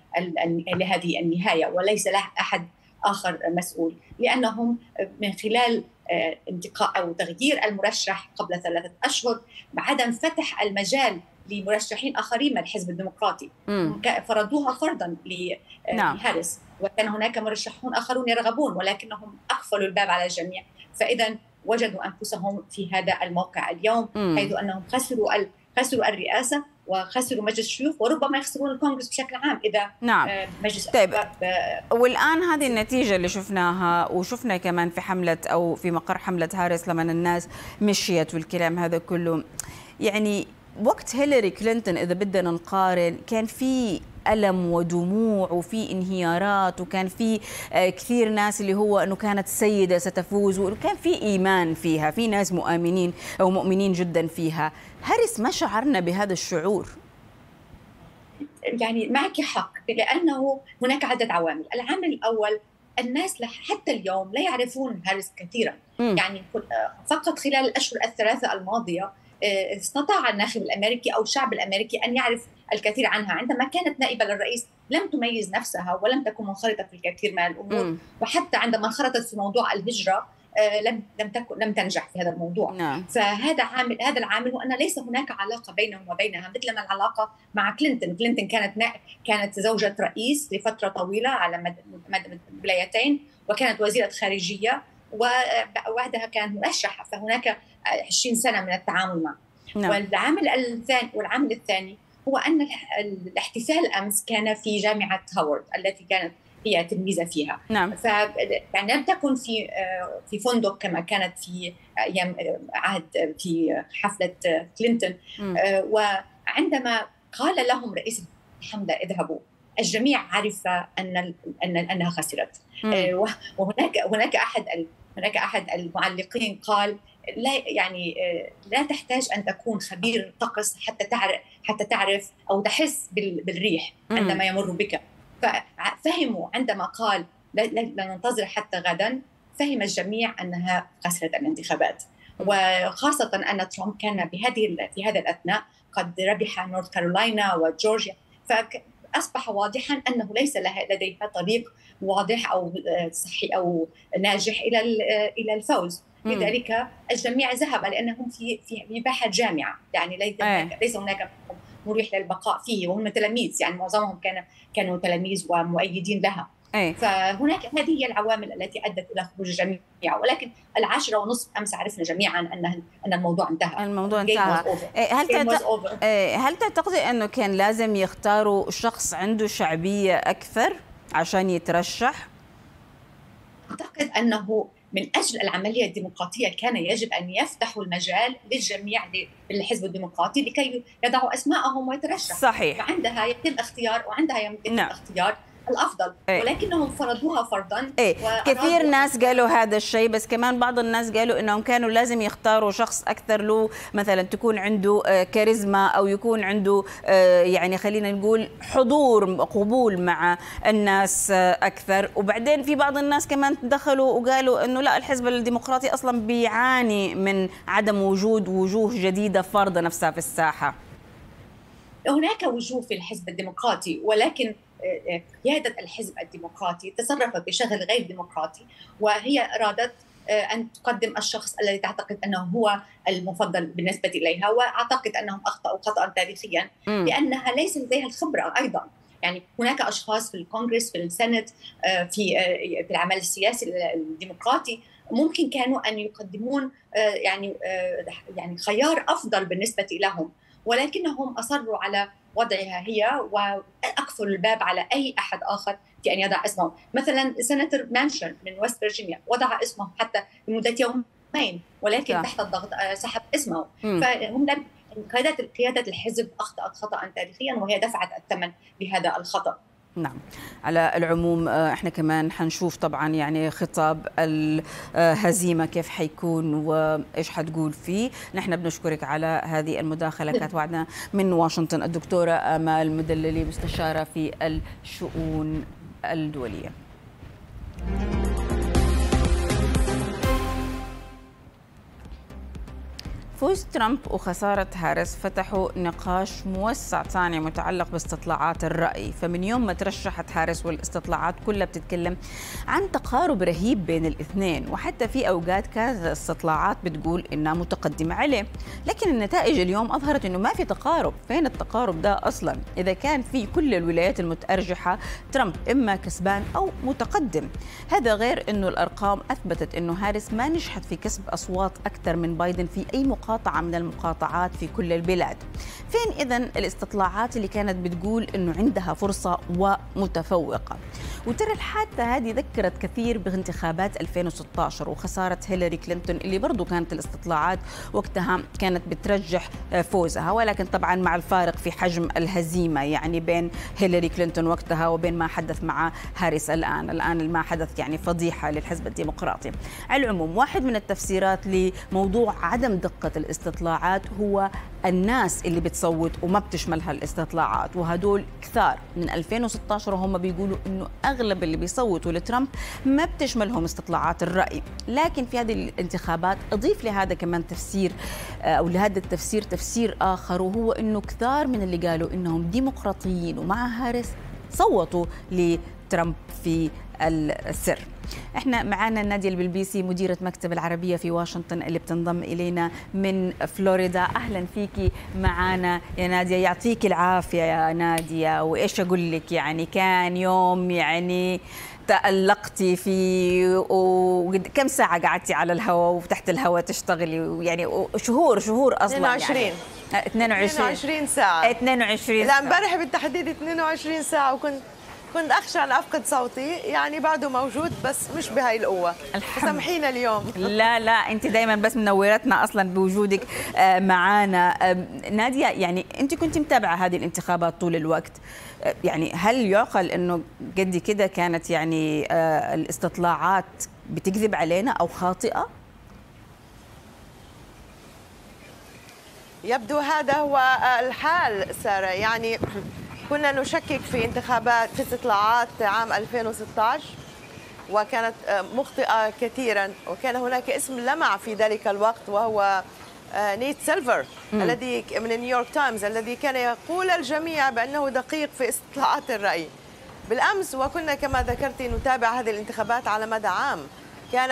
هذه النهاية، وليس له أحد آخر مسؤول، لأنهم من خلال انتقاء أو تغيير المرشح قبل 3 أشهر بعدم فتح المجال لمرشحين آخرين من الحزب الديمقراطي فرضوها فرضا لهاريس، وكان هناك مرشحون آخرون يرغبون ولكنهم أقفلوا الباب على الجميع. فإذا وجدوا أنفسهم في هذا الموقع اليوم، حيث أنهم خسروا الرئاسة وخسروا مجلس الشيوخ، وربما يخسرون الكونغرس بشكل عام إذا مجلس طيب. والآن هذه النتيجة اللي شفناها وشفنا كمان في حملة أو في مقر حملة هاريس لما الناس مشيت والكلام هذا كله، يعني وقت هيلاري كلينتون إذا بدنا نقارن كان في ألم ودموع وفي انهيارات، وكان في كثير ناس اللي هو أنه كانت سيدة ستفوز، وكان في إيمان فيها، في ناس مؤمنين أو مؤمنين جدا فيها. هاريس ما شعرنا بهذا الشعور. يعني معك حق، لأنه هناك عدة عوامل. العامل الأول، الناس حتى اليوم لا يعرفون هاريس كثيرا. يعني فقط خلال الأشهر الثلاثة الماضية استطاع الناخب الأمريكي أو الشعب الأمريكي أن يعرف الكثير عنها. عندما كانت نائبة للرئيس لم تميز نفسها ولم تكن منخرطة في الكثير من الأمور، وحتى عندما انخرطت في موضوع الهجرة لم تنجح في هذا الموضوع. فهذا عامل، هذا العامل هو أن ليس هناك علاقة بينهم وبينها مثل ما العلاقة مع كلينتون كانت زوجة رئيس لفترة طويلة على مدى ولايتين، وكانت وزيرة خارجية، ووحدها كانت مرشحة، فهناك 20 سنة من التعامل معه. والعامل الثاني هو أن الاحتفال أمس كان في جامعة هاورد التي كانت هي تلميذة فيها. نعم. يعني لم تكن في فندق كما كانت في أيام عهد في حفلة كلينتون. وعندما قال لهم رئيس الحملة اذهبوا، الجميع عرف أنها خسرت. وهناك أحد المعلقين قال لا تحتاج أن تكون خبير طقس حتى تعرف أو تحس بالريح عندما يمر بك. ففهموا عندما قال لا ننتظر حتى غدا، فهم الجميع أنها خسرت الانتخابات، وخاصة أن ترامب كان في هذا الأثناء قد ربح نورث كارولاينا وجورجيا، فأصبح واضحا أنه ليس لديها طريق واضح أو صحي أو ناجح إلى الفوز. لذلك الجميع ذهب لأنهم في باحة جامعة، يعني ليس هناك مريح للبقاء فيه، وهم تلاميذ، يعني معظمهم كانوا تلاميذ ومؤيدين لها. فهناك هذه هي العوامل التي أدت إلى خروج الجميع، ولكن 10:30 أمس عرفنا جميعا أن الموضوع انتهى. الموضوع انتهى. هل تعتقدي أنه كان لازم يختاروا شخص عنده شعبية أكثر عشان يترشح؟ أعتقد أنه من أجل العملية الديمقراطية كان يجب أن يفتحوا المجال للجميع للحزب الديمقراطي لكي يضعوا أسماءهم ويترشحوا. صحيح. وعندها يتم اختيار اختيار الأفضل، ولكنهم فرضوها فرضا. كثير ناس قالوا هذا الشيء، بس كمان بعض الناس قالوا إنهم كانوا لازم يختاروا شخص أكثر له مثلا تكون عنده كاريزما، أو يكون عنده يعني خلينا نقول حضور قبول مع الناس أكثر. وبعدين في بعض الناس كمان دخلوا وقالوا إنه لا، الحزب الديمقراطي أصلا بيعاني من عدم وجود وجوه جديدة فرضة نفسها في الساحة. هناك وجوه في الحزب الديمقراطي، ولكن قيادة الحزب الديمقراطي تصرفت بشكل غير ديمقراطي، وهي أرادت أن تقدم الشخص الذي تعتقد أنه هو المفضل بالنسبة إليها، وأعتقد أنهم أخطأوا خطأ تاريخيا لأنها ليس لديها الخبرة أيضا. يعني هناك أشخاص في الكونغرس، في السنت، في العمل السياسي الديمقراطي ممكن كانوا أن يقدمون يعني خيار أفضل بالنسبة لهم، ولكنهم أصروا على وضعها هي وأقفلوا الباب على أي أحد آخر في أن يضع اسمه. مثلا سيناتور مانشن من ويست فيرجينيا وضع اسمه حتى لمدة يومين، ولكن تحت الضغط سحب اسمه. فهم لم قيادة الحزب أخطأت خطأ تاريخيا، وهي دفعت الثمن بهذا الخطأ. نعم. على العموم احنا كمان حنشوف طبعا يعني خطاب الهزيمة كيف حيكون وايش حتقول فيه. نحن بنشكرك على هذه المداخلة، كانت وعدنا من واشنطن الدكتورة آمال مدللي، مستشارة في الشؤون الدولية. فوز ترامب وخسارة هاريس فتحوا نقاش موسع ثاني متعلق باستطلاعات الرأي. فمن يوم ما ترشحت هاريس والاستطلاعات كلها بتتكلم عن تقارب رهيب بين الاثنين، وحتى في أوقات كانت الاستطلاعات بتقول إنها متقدمة عليه، لكن النتائج اليوم أظهرت إنه ما في تقارب. فين التقارب ده أصلا؟ إذا كان في كل الولايات المتأرجحة ترامب إما كسبان أو متقدم. هذا غير إنه الأرقام أثبتت إنه هاريس ما نجحت في كسب أصوات أكثر من بايدن في أي مقاطعة من المقاطعات في كل البلاد. فين إذن الاستطلاعات اللي كانت بتقول إنه عندها فرصة ومتفوقة؟ وترى الحادثة هذه ذكرت كثير بانتخابات 2016 وخسارة هيلاري كلينتون، اللي برضو كانت الاستطلاعات وقتها كانت بترجح فوزها، ولكن طبعا مع الفارق في حجم الهزيمة يعني بين هيلاري كلينتون وقتها وبين ما حدث مع هاريس الآن ما حدث يعني فضيحة للحزب الديمقراطي. على العموم واحد من التفسيرات لموضوع عدم دقة الاستطلاعات هو الناس اللي بتصوت وما بتشملها الاستطلاعات، وهدول كثار من 2016 وهم بيقولوا انه اغلب اللي بيصوتوا لترامب ما بتشملهم استطلاعات الرأي. لكن في هذه الانتخابات اضيف لهذا كمان تفسير او لهذا التفسير تفسير اخر، وهو انه كثار من اللي قالوا انهم ديمقراطيين ومع هاريس صوتوا لترامب في السر. احنا معانا نادية البلبيسي مديرة مكتب العربية في واشنطن اللي بتنضم إلينا من فلوريدا. أهلا فيكي معانا يا نادية. يعطيك العافية يا نادية. وإيش أقول لك، يعني كان يوم يعني تألقتي فيه، وكم ساعة قعدتي على الهواء وتحت الهواء تشتغلي، يعني شهور أصلا 22 يعني 22 ساعة 22 لا امبارح بالتحديد 22 ساعة، وكنت أخشى أن أفقد صوتي، يعني بعده موجود بس مش بهاي القوة. سامحينا اليوم. لا أنت دايما بس منورتنا أصلا بوجودك معانا. نادية، يعني أنت كنت متابعة هذه الانتخابات طول الوقت، يعني هل يعقل أنه قد كده كانت يعني الاستطلاعات بتكذب علينا أو خاطئة؟ يبدو هذا هو الحال سارة. يعني كنا نشكك في استطلاعات عام 2016 وكانت مخطئة كثيرا، وكان هناك اسم لمع في ذلك الوقت وهو نيت سيلفر الذي من نيويورك تايمز الذي كان يقول الجميع بأنه دقيق في استطلاعات الرأي. بالأمس وكنا كما ذكرتي نتابع هذه الانتخابات على مدى عام، كانت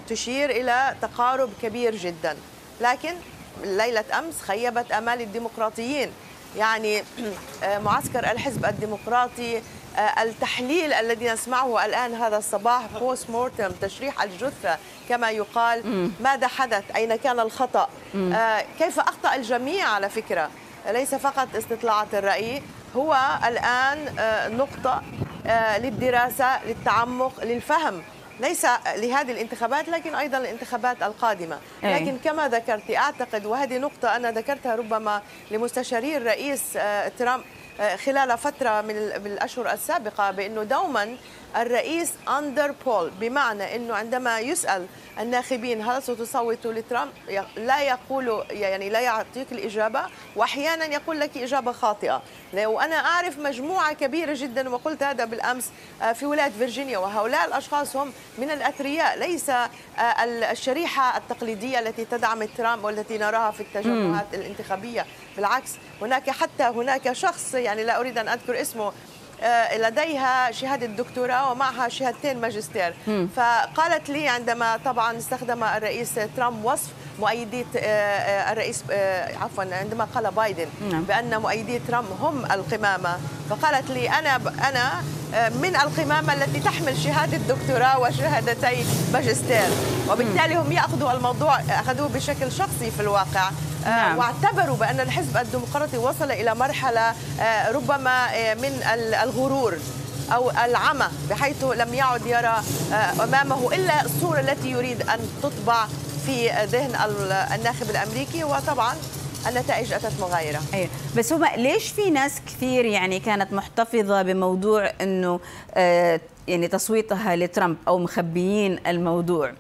تشير إلى تقارب كبير جدا، لكن ليلة أمس خيبت آمال الديمقراطيين. يعني معسكر الحزب الديمقراطي، التحليل الذي نسمعه الآن هذا الصباح، بوست مورتم، تشريح الجثة كما يقال، ماذا حدث؟ أين كان الخطأ؟ كيف أخطأ الجميع؟ على فكرة ليس فقط استطلاعات الرأي، هو الآن نقطة للدراسة، للتعمق، للفهم، ليس لهذه الانتخابات لكن أيضا الانتخابات القادمة. لكن كما ذكرت أعتقد، وهذه نقطة أنا ذكرتها ربما لمستشاري الرئيس ترامب خلال فترة من الأشهر السابقة، بأنه دوما الرئيس أندر بول، بمعنى أنه عندما يسأل الناخبين هل ستصوتوا لترامب لا يقول، يعني لا يعطيك الإجابة، وأحيانا يقول لك إجابة خاطئة. وأنا أعرف مجموعة كبيرة جدا، وقلت هذا بالأمس، في ولاية فيرجينيا، وهؤلاء الأشخاص هم من الأثرياء، ليس الشريحة التقليدية التي تدعم ترامب والتي نراها في التجمعات الانتخابية. بالعكس، هناك شخص، يعني لا أريد أن أذكر اسمه، لديها شهادة دكتوراه ومعها شهادتين ماجستير. فقالت لي عندما طبعا استخدم الرئيس ترامب وصف مؤيدي الرئيس، عفوا، عندما قال بايدن بأن مؤيدي ترامب هم القمامة، فقالت لي أنا من القمامة التي تحمل شهادة دكتوراه وشهادتي ماجستير، وبالتالي هم يأخذوا الموضوع، أخذوه بشكل شخصي في الواقع. واعتبروا بأن الحزب الديمقراطي وصل إلى مرحلة ربما من الغرور أو العمى، بحيث لم يعد يرى أمامه إلا الصورة التي يريد أن تطبع في ذهن الناخب الأمريكي، وطبعا النتائج أتت مغايرة. أيوة. بس هما ليش في ناس كثير يعني كانت محتفظة بموضوع أنه يعني تصويتها لترامب أو مخبيين الموضوع؟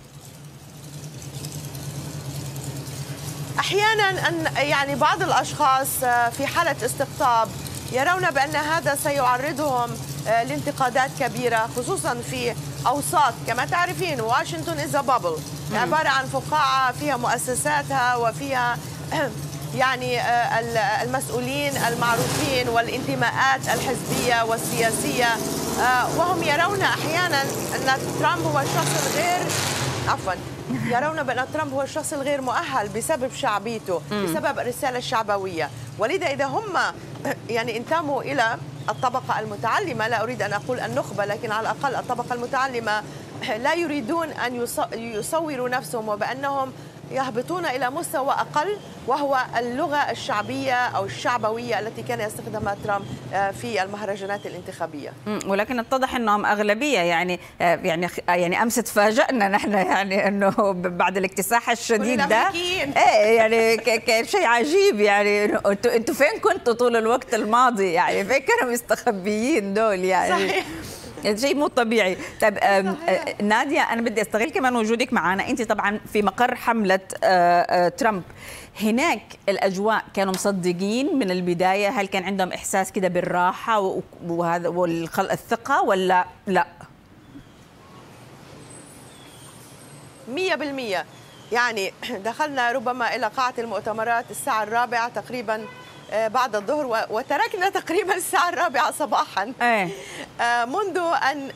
أحيانا أن يعني بعض الأشخاص في حالة استقطاب يرون بأن هذا سيعرضهم لانتقادات كبيرة، خصوصا في أوساط، كما تعرفين واشنطن إز بابل، عبارة عن فقاعة فيها مؤسساتها وفيها يعني المسؤولين المعروفين والانتماءات الحزبية والسياسية، وهم يرون أحيانا أن ترامب هو الشخص الغير، عفوا، يرون بأن ترامب هو الشخص الغير مؤهل بسبب شعبيته، بسبب الرسالة الشعبوية. ولذا إذا هم يعني انتموا إلى الطبقة المتعلمة، لا أريد أن أقول النخبة، لكن على الأقل الطبقة المتعلمة، لا يريدون أن يصوروا نفسهم وبأنهم يهبطون إلى مستوى أقل، وهو اللغة الشعبية أو الشعبوية التي كان يستخدمها ترامب في المهرجانات الانتخابية. ولكن اتضح أنهم أغلبية، يعني أمس تفاجأنا نحن يعني أنه بعد الاكتساح الشديد ده، يعني كان شيء عجيب، يعني أنتوا فين كنتوا طول الوقت الماضي؟ يعني فين كانوا مستخبيين دول؟ يعني صحيح. شيء مو طبيعي. طيب نادية، أنا بدي أستغل كمان وجودك معنا، أنت طبعا في مقر حملة ترامب، هناك الأجواء كانوا مصدقين من البداية؟ هل كان عندهم إحساس كده بالراحة وهذا والثقة ولا لا؟ 100%. يعني دخلنا ربما إلى قاعة المؤتمرات الساعة 4 تقريبا بعد الظهر، وتركنا تقريبا الساعة 4 صباحا. منذ أن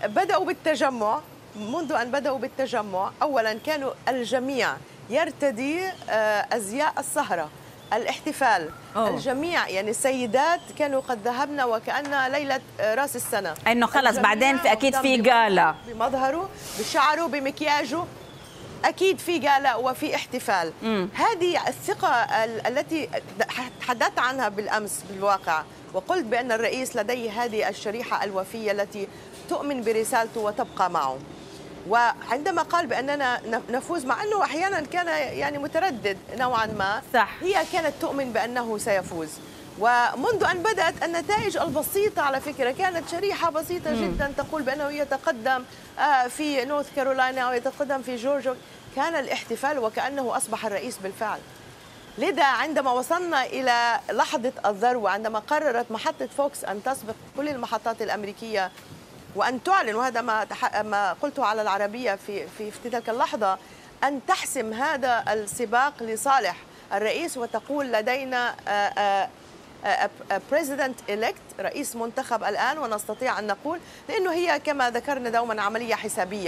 بدأوا بالتجمع أولا كانوا الجميع يرتدي أزياء السهرة، الاحتفال. الجميع، يعني السيدات كانوا قد ذهبنا وكأن ليلة رأس السنة، إنه خلص بعدين في أكيد في جالا، بمظهره، بشعره، بمكياجه، أكيد في جالا وفي احتفال. هذه الثقة التي تحدثت عنها بالأمس بالواقع، وقلت بأن الرئيس لديه هذه الشريحة الوفية التي تؤمن برسالته وتبقى معه. وعندما قال بأننا نفوز، مع أنه أحيانا كان يعني متردد نوعا ما، صح. هي كانت تؤمن بأنه سيفوز. ومنذ أن بدأت النتائج البسيطة، على فكرة كانت شريحة بسيطة جدا تقول بأنه يتقدم في نورث كارولاينا أو يتقدم في جورجيا، كان الاحتفال وكأنه أصبح الرئيس بالفعل. لذا عندما وصلنا إلى لحظة الذروة، عندما قررت محطة فوكس أن تسبق كل المحطات الأمريكية وأن تعلن، وهذا ما قلته على العربية في تلك اللحظة، أن تحسم هذا السباق لصالح الرئيس وتقول لدينا president elect، رئيس منتخب الآن، ونستطيع أن نقول، لأنه هي كما ذكرنا دوما عملية حسابية،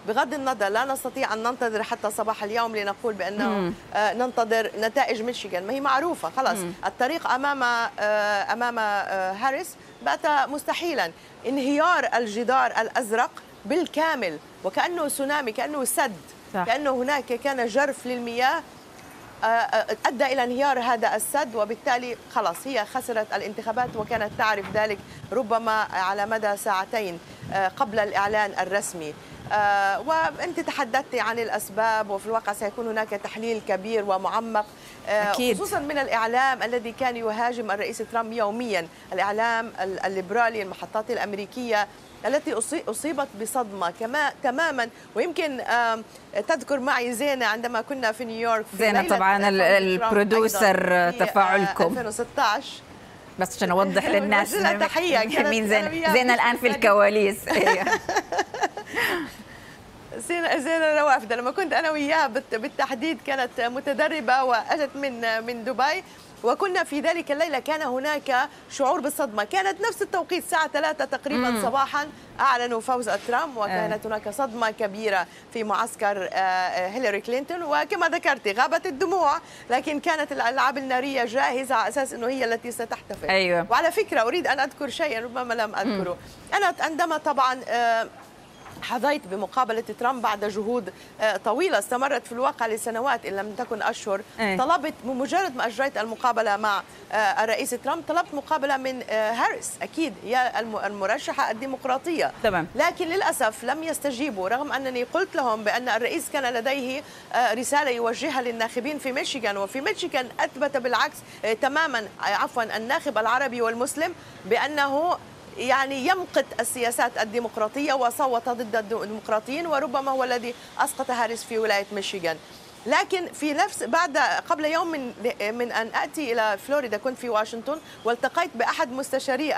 بغض النظر لا نستطيع أن ننتظر حتى صباح اليوم لنقول بأنه ننتظر نتائج ميشيغان، ما هي معروفة خلاص. الطريق أمام هاريس بات مستحيلا. انهيار الجدار الأزرق بالكامل وكأنه سونامي، كأنه سد، كأنه هناك كان جرف للمياه أدى إلى انهيار هذا السد، وبالتالي خلاص هي خسرت الانتخابات وكانت تعرف ذلك ربما على مدى ساعتين قبل الإعلان الرسمي. وأنت تحدثت عن الأسباب، وفي الواقع سيكون هناك تحليل كبير ومعمق أكيد. خصوصا من الإعلام الذي كان يهاجم الرئيس ترامب يوميا، الإعلام الليبرالي، المحطات الأمريكية التي أصيبت بصدمة تماما. ويمكن تذكر معي زينة عندما كنا في نيويورك، زينة طبعا البرودوسر تفاعلكم 2016، بس عشان أوضح للناس تحية مين زينة الآن في الكواليس. زينة روافدة لما كنت أنا وياها بالتحديد كانت متدربة وأجت من دبي، وكنا في ذلك الليلة كان هناك شعور بالصدمة. كانت نفس التوقيت الساعة 3 تقريبا صباحا أعلنوا فوز ترامب، وكانت هناك صدمة كبيرة في معسكر هيلاري كلينتون، وكما ذكرت غابت الدموع، لكن كانت الألعاب النارية جاهزة على أساس أنه هي التي ستحتفل. أيوة. وعلى فكرة أريد أن أذكر شيئا ربما لم أذكره. أنا عندما طبعا حظيت بمقابلة ترامب بعد جهود طويلة استمرت في الواقع لسنوات إن لم تكن أشهر، طلبت بمجرد ما أجريت المقابلة مع الرئيس ترامب طلبت مقابلة من هاريس، أكيد هي المرشحة الديمقراطية تمام. لكن للأسف لم يستجيبوا، رغم أنني قلت لهم بأن الرئيس كان لديه رسالة يوجهها للناخبين في ميشيغان، وفي ميشيغان أثبت بالعكس تماما الناخب العربي والمسلم بأنه يعني يمقت السياسات الديمقراطية وصوت ضد الديمقراطيين، وربما هو الذي أسقط هاريس في ولاية ميشيغان. لكن في قبل يوم من أن أتي إلى فلوريدا كنت في واشنطن، والتقيت بأحد مستشاري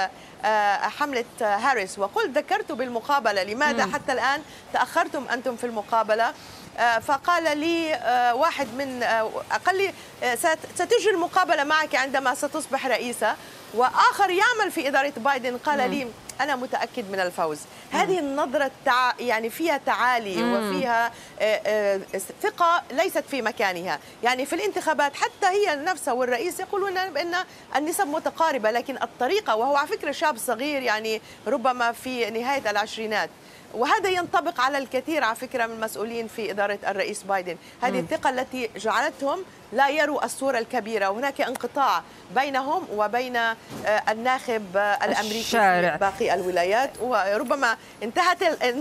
حملة هاريس وقلت ذكرت بالمقابلة لماذا حتى الآن تأخرتم أنتم في المقابلة. فقال لي واحد من قال لي ستجري المقابلة معك عندما ستصبح رئيسة، وآخر يعمل في إدارة بايدن قال لي أنا متأكد من الفوز. هذه النظرة يعني فيها تعالي وفيها ثقة ليست في مكانها. يعني في الانتخابات حتى هي نفسها والرئيس يقولون بأن النسب متقاربة، لكن الطريقة، وهو على فكرة شاب صغير يعني ربما في نهاية العشرينات، وهذا ينطبق على الكثير على فكرة من المسؤولين في إدارة الرئيس بايدن. هذه الثقة التي جعلتهم لا يروا الصورة الكبيرة، وهناك انقطاع بينهم وبين الناخب الأمريكي في باقي الولايات، وربما انتهت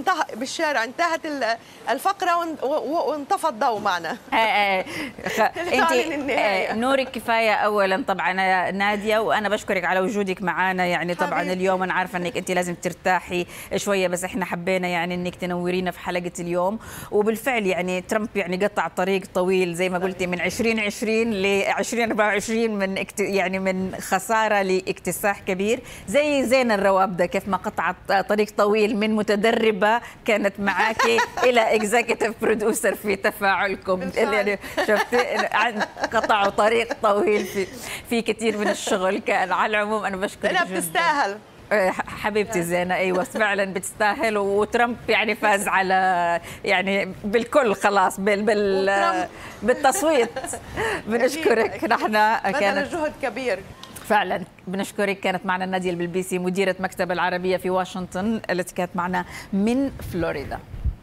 الفقرة وانطفى الضوء معنا. انت نورك كفاية أولا طبعا نادية، وأنا بشكرك على وجودك معنا. يعني طبعا اليوم أنا عارفة أنك أنت لازم ترتاحي شوية، بس إحنا حبينا يعني أنك تنورينا في حلقة اليوم. وبالفعل يعني ترامب يعني قطع طريق طويل زي ما قلتي من 2020 ل 2024 من خسارة لاكتساح كبير، زي زينة الروابدة كيف ما قطعت طريق طويل من متدربة كانت معاكي إلى اكزيكتيف برودوسر في تفاعلكم. يعني شفتي قطعوا طريق طويل في كثير من الشغل. كان على العموم أنا بشكرك جدا. بتستاهل حبيبتي زينة. أيوة فعلا بتستاهل، وترامب يعني فاز على يعني بالكل خلاص بالتصويت. بنشكرك. نحن كان جهد كبير فعلا. بنشكرك. كانت معنا نادية البلبيسي مديرة مكتب العربية في واشنطن التي كانت معنا من فلوريدا.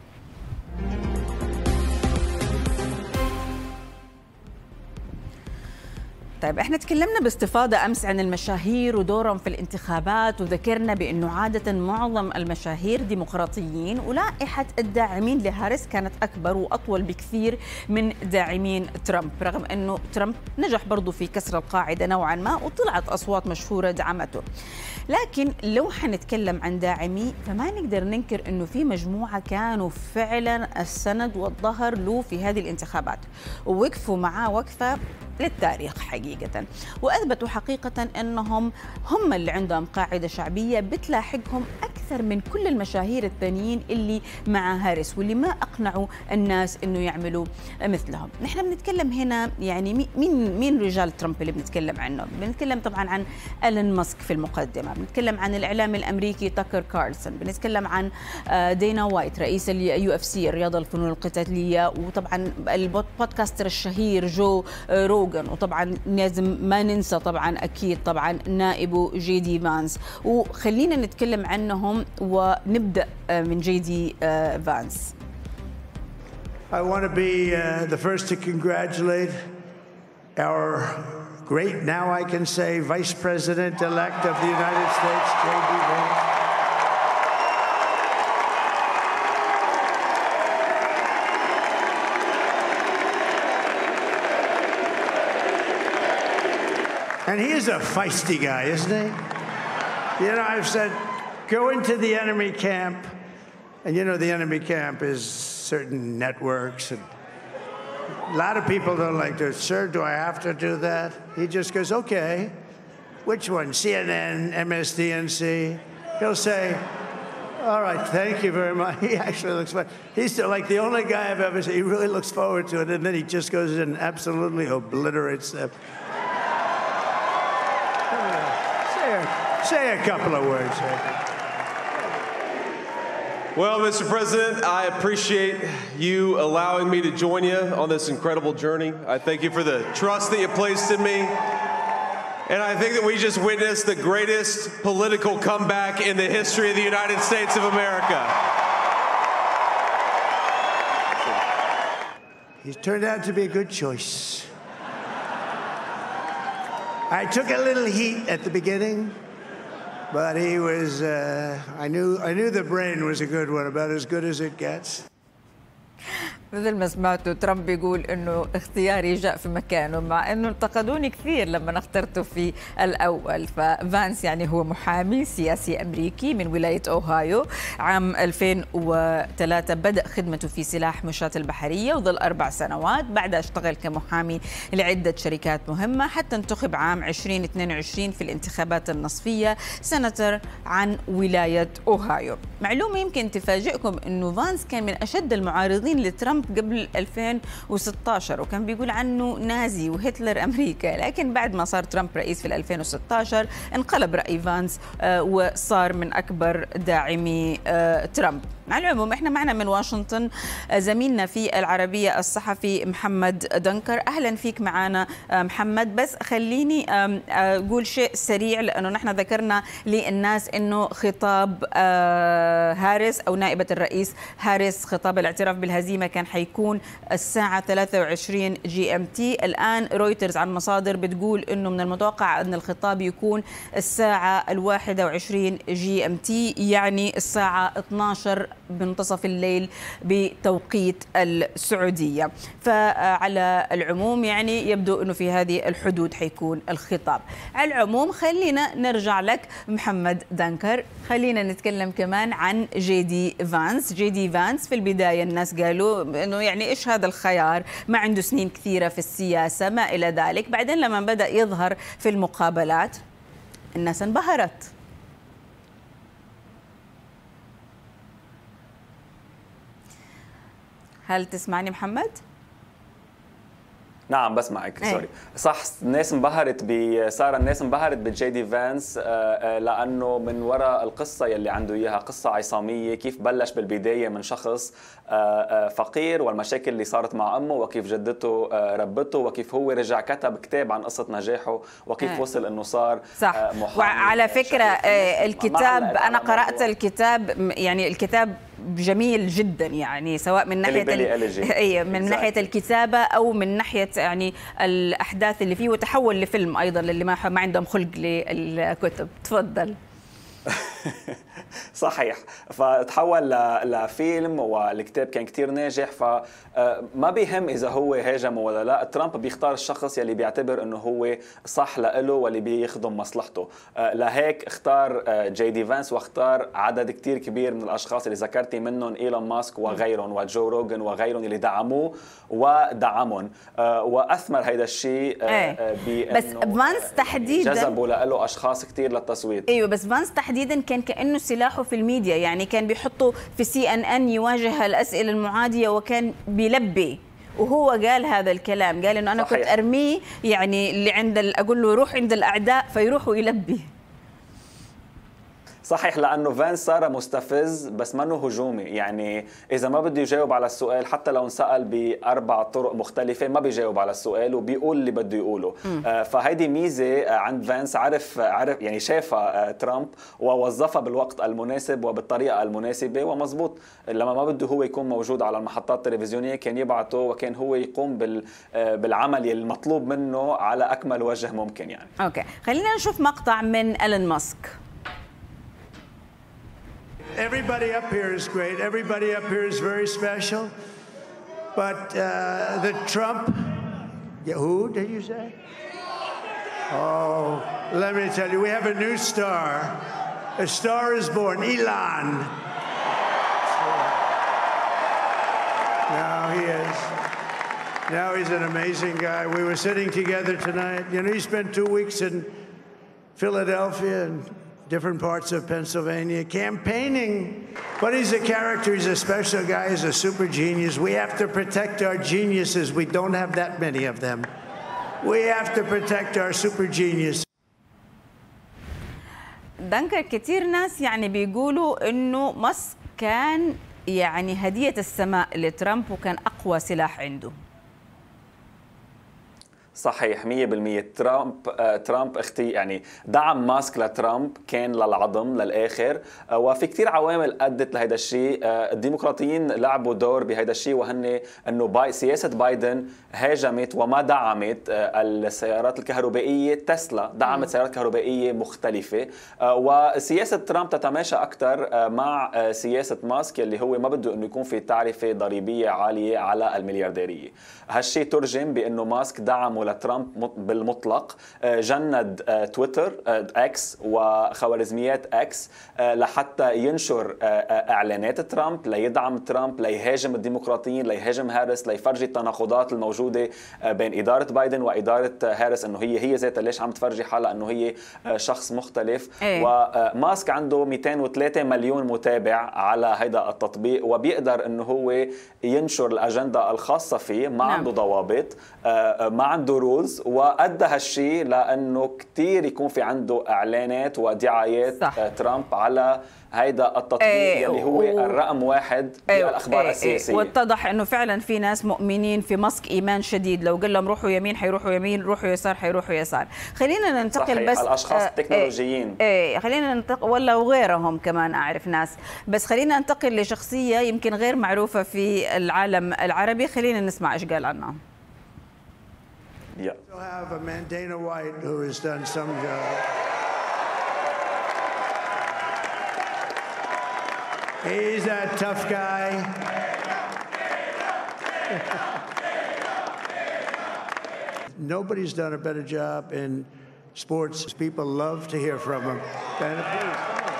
طيب احنا تكلمنا باستفاضة أمس عن المشاهير ودورهم في الانتخابات، وذكرنا بأنه عادة معظم المشاهير ديمقراطيين، ولائحة الداعمين لهاريس كانت أكبر وأطول بكثير من داعمين ترامب، رغم أنه ترامب نجح برضو في كسر القاعدة نوعا ما وطلعت أصوات مشهورة دعمته. لكن لو حنتكلم عن داعمي فما نقدر ننكر أنه في مجموعة كانوا فعلا السند والظهر له في هذه الانتخابات، ووقفوا معاه وقفة للتاريخ حقيقة، وأثبتوا حقيقة أنهم هم اللي عندهم قاعدة شعبية بتلاحقهم أكثر أكثر من كل المشاهير الثانيين اللي مع هاريس واللي ما أقنعوا الناس إنه يعملوا مثلهم. نحن بنتكلم هنا يعني مين رجال ترامب اللي بنتكلم عنه؟ بنتكلم طبعا عن إيلون ماسك في المقدمة، بنتكلم عن الإعلام الأمريكي تاكر كارلسون، بنتكلم عن دينا وايت رئيس UFC الرياضة الفنون القتالية، وطبعا البودكاستر الشهير جو روغان، وطبعا لازم ما ننسى طبعا أكيد طبعا نائبه جي دي فانس. وخلينا نتكلم عنهم ونبدأ من جي دي فانس. I want to be the first to congratulate our great, now I can say, Vice President-elect of the United States, J.D. Vance. And he is a feisty guy, isn't he? You know, I've said, go into the enemy camp, and you know the enemy camp is certain networks, and a lot of people don't like to, sir, do I have to do that? He just goes, okay, which one? CNN, MSDNC? He'll say, all right, thank you very much. He actually looks fun. He's like the only guy I've ever seen. He really looks forward to it, and then he just goes and absolutely obliterates them. Say a couple of words. Well, Mr. President, I appreciate you allowing me to join you on this incredible journey. I thank you for the trust that you placed in me. And I think that we just witnessed the greatest political comeback in the history of the United States of America. He's turned out to be a good choice. I took a little heat at the beginning, but he was, I knew the brain was a good one, about as good as it gets. مثل ما سمعتوا ترامب بيقول انه اختياري جاء في مكانه، مع انه انتقدوني كثير لما اخترته في الاول. ففانس يعني هو محامي سياسي امريكي من ولايه اوهايو. عام 2003 بدأ خدمته في سلاح مشاة البحريه، وظل 4 سنوات. بعدها اشتغل كمحامي لعده شركات مهمه، حتى انتخب عام 2022 في الانتخابات النصفيه سناتور عن ولايه اوهايو. معلومه يمكن تفاجئكم انه فانس كان من اشد المعارضين لترامب قبل 2016، وكان بيقول عنه نازي وهتلر أمريكا. لكن بعد ما صار ترامب رئيس في 2016 انقلب رأي فانس وصار من أكبر داعمي ترامب. مع العموم احنا معنا من واشنطن زميلنا في العربية الصحفي محمد دنكر. أهلا فيك معنا محمد. بس خليني أقول شيء سريع، لأنه نحن ذكرنا للناس أنه خطاب هاريس أو نائبة الرئيس هاريس، خطاب الاعتراف بالهزيمة كان حيكون الساعة 23 GMT. الآن رويترز عن مصادر بتقول أنه من المتوقع أن الخطاب يكون الساعة 21 GMT، يعني الساعة 12 بمنتصف الليل بتوقيت السعودية. فعلى العموم يعني يبدو أنه في هذه الحدود حيكون الخطاب. على العموم خلينا نرجع لك محمد دنكر، خلينا نتكلم كمان عن جي دي فانس. جي دي فانس في البداية الناس قالوا أنه يعني إيش هذا الخيار، ما عنده سنين كثيرة في السياسة ما إلى ذلك. بعدين لما بدأ يظهر في المقابلات الناس انبهرت. هل تسمعني محمد؟ نعم بسمعك. سوري. صح، الناس انبهرت سارة، الناس انبهرت بجي دي فانس لأنه من وراء القصة يلي عنده إياها قصة عصامية، كيف بلش بالبداية من شخص فقير والمشاكل اللي صارت مع أمه، وكيف جدته ربته، وكيف هو رجع كتب كتاب عن قصة نجاحه، وكيف وصل إنه صار محامي. وعلى فكرة الكتاب أنا قرأت الكتاب، يعني الكتاب جميل جدا، يعني سواء من ناحية من ناحية الكتابة أو من ناحية يعني الأحداث اللي فيه، وتحول لفيلم أيضا للي ما عندهم خلق للكتب. تفضل. صحيح، فتحول لفيلم والكتاب كان كتير ناجح. فما بيهم إذا هو هاجمه ولا لا، ترامب بيختار الشخص يلي بيعتبر أنه هو صح لإله واللي بيخدم مصلحته. لهيك اختار جي دي فانس، واختار عدد كتير كبير من الأشخاص اللي ذكرتي منهم، إيلون ماسك وغيرهم وجو روغن وغيرهم اللي دعموه ودعمهم، وأثمر هيدا الشيء بس فانس تحديدا جذبوا له أشخاص كتير للتصويت. أيوة، بس فانس تحديدا كان كأنه سلاحه في الميديا، يعني كان بيحطه في CNN يواجه الأسئلة المعادية وكان بيلبي، وهو قال هذا الكلام، قال إنه أنا كنت أرميه يعني اللي عند أقول له روح عند الأعداء فيروح ويلبي. صحيح، لأنه فانس صار مستفز بس منه هجومي، يعني إذا ما بده يجاوب على السؤال حتى لو انسأل بأربع طرق مختلفة ما بيجاوب على السؤال وبيقول اللي بده يقوله. فهيدي ميزة عند فانس، عرف يعني شافها ترامب ووظفها بالوقت المناسب وبالطريقة المناسبة ومزبوط. لما ما بده هو يكون موجود على المحطات التلفزيونية كان يبعته وكان هو يقوم بالعمل المطلوب منه على أكمل وجه ممكن يعني. أوكي، خلينا نشوف مقطع من إيلون ماسك. Everybody up here is great. Everybody up here is very special. But the Trump, who did you say? Oh, let me tell you, we have a new star. A star is born, Elon. Now he is. Now he's an amazing guy. We were sitting together tonight. You know, he spent 2 weeks in Philadelphia and different parts of Pennsylvania campaigning. But he's a character, he's a special guy, he's a super genius. We have to protect our geniuses. We don't have that many of them. We have to protect our super genius. دانكر، كثير ناس يعني بيقولوا انه ماسك كان يعني هدية السماء لترامب وكان أقوى سلاح عنده. صحيح 100%. ترامب يعني دعم ماسك لترامب كان للعظم للآخر، وفي كتير عوامل أدت لهذا الشيء. الديمقراطيين لعبوا دور بهذا الشيء، وهن أنه سياسة بايدن هاجمت وما دعمت السيارات الكهربائية. تسلا دعمت سيارات كهربائية مختلفة، وسياسة ترامب تتماشى أكثر مع سياسة ماسك اللي هو ما بده أنه يكون في تعرفة ضريبية عالية على المليارديرية. هالشيء ترجم بأنه ماسك دعمه لترامب بالمطلق، جند تويتر اكس وخوارزميات اكس لحتى ينشر اعلانات ترامب، ليدعم ترامب، ليهاجم الديمقراطيين، ليهاجم هاريس، ليفرجي التناقضات الموجوده بين اداره بايدن واداره هاريس، انه هي ذاتها ليش عم تفرجي حالها انه هي شخص مختلف. وماسك عنده 203 مليون متابع على هذا التطبيق، وبيقدر انه هو ينشر الاجنده الخاصه فيه، ما عنده ضوابط، ما عنده رولز، وأدى هالشيء لأنه كتير يكون في عنده إعلانات ودعايات ترامب على هيدا التطبيق اللي هو الرقم واحد بالأخبار السياسية. واتضح أنه فعلا في ناس مؤمنين في ماسك إيمان شديد، لو قال لهم روحوا يمين حيروحوا يمين، روحوا يسار حيروحوا يسار. خلينا ننتقل صحيح. بس الأشخاص التكنولوجيين خلينا ننتقل، ولا وغيرهم كمان أعرف ناس، بس خلينا ننتقل لشخصية يمكن غير معروفة في العالم العربي. خلينا نسمع إيش قال عنها. Yeah. We'll have a man, Dana White, who has done some job. He's a tough guy. Nobody's done a better job in sports. People love to hear from him. Dana, please.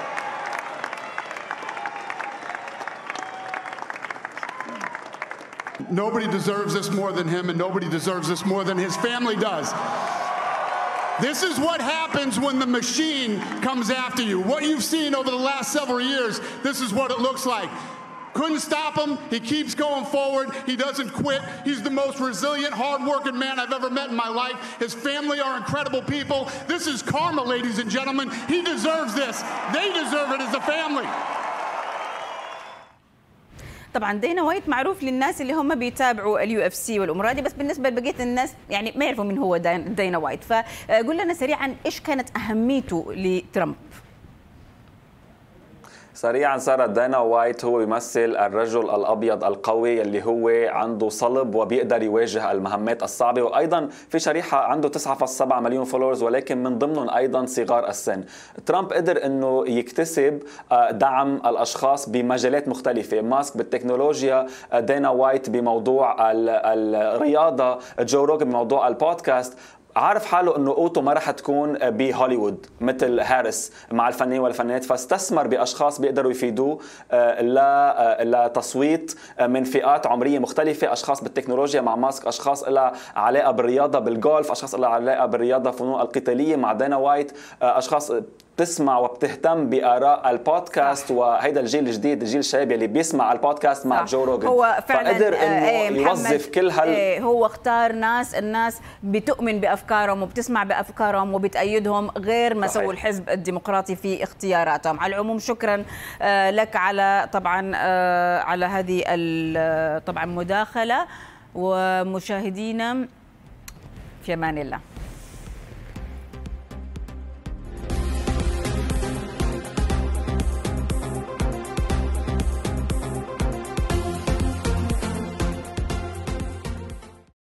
Nobody deserves this more than him, and nobody deserves this more than his family does. This is what happens when the machine comes after you. What you've seen over the last several years, this is what it looks like. Couldn't stop him. He keeps going forward. He doesn't quit. He's the most resilient, hard-working man I've ever met in my life. His family are incredible people. This is karma, ladies and gentlemen. He deserves this. They deserve it as a family. طبعا دينا وايت معروف للناس اللي هم بيتابعوا UFC والامور هذه، بس بالنسبه لبقيه الناس يعني ما يعرفوا من هو دينا وايت. فقول لنا سريعا ايش كانت اهميته لترامب؟ سريعا صارت دانا وايت هو بيمثل الرجل الأبيض القوي اللي هو عنده صلب وبيقدر يواجه المهمات الصعبة، وأيضا في شريحة عنده 9.7 مليون فولورز ولكن من ضمنهم أيضا صغار السن. ترامب قدر أنه يكتسب دعم الأشخاص بمجالات مختلفة، ماسك بالتكنولوجيا، دانا وايت بموضوع الرياضة، جو روجن بموضوع البودكاست. عارف حاله انه قوته ما رح تكون بهوليوود مثل هاريس مع الفنانين والفنانات، فاستثمر باشخاص بيقدروا يفيدوه لتصويت من فئات عمريه مختلفه، اشخاص بالتكنولوجيا مع ماسك، اشخاص لها علاقه بالرياضه بالجولف، اشخاص لها علاقه بالرياضه فنون القتاليه مع دانا وايت، اشخاص بتسمع وبتهتم بآراء البودكاست، وهيدا الجيل الجديد، الجيل الشباب اللي بيسمع البودكاست مع جو روجن. هو فعلا فقدر انه يوظف كل هو اختار الناس بتؤمن بافكارهم وبتسمع بافكارهم وبتأيدهم، غير ما سووا الحزب الديمقراطي في اختياراتهم. على العموم شكرا لك على طبعا على هذه طبعا مداخلة، ومشاهدينا في امان الله.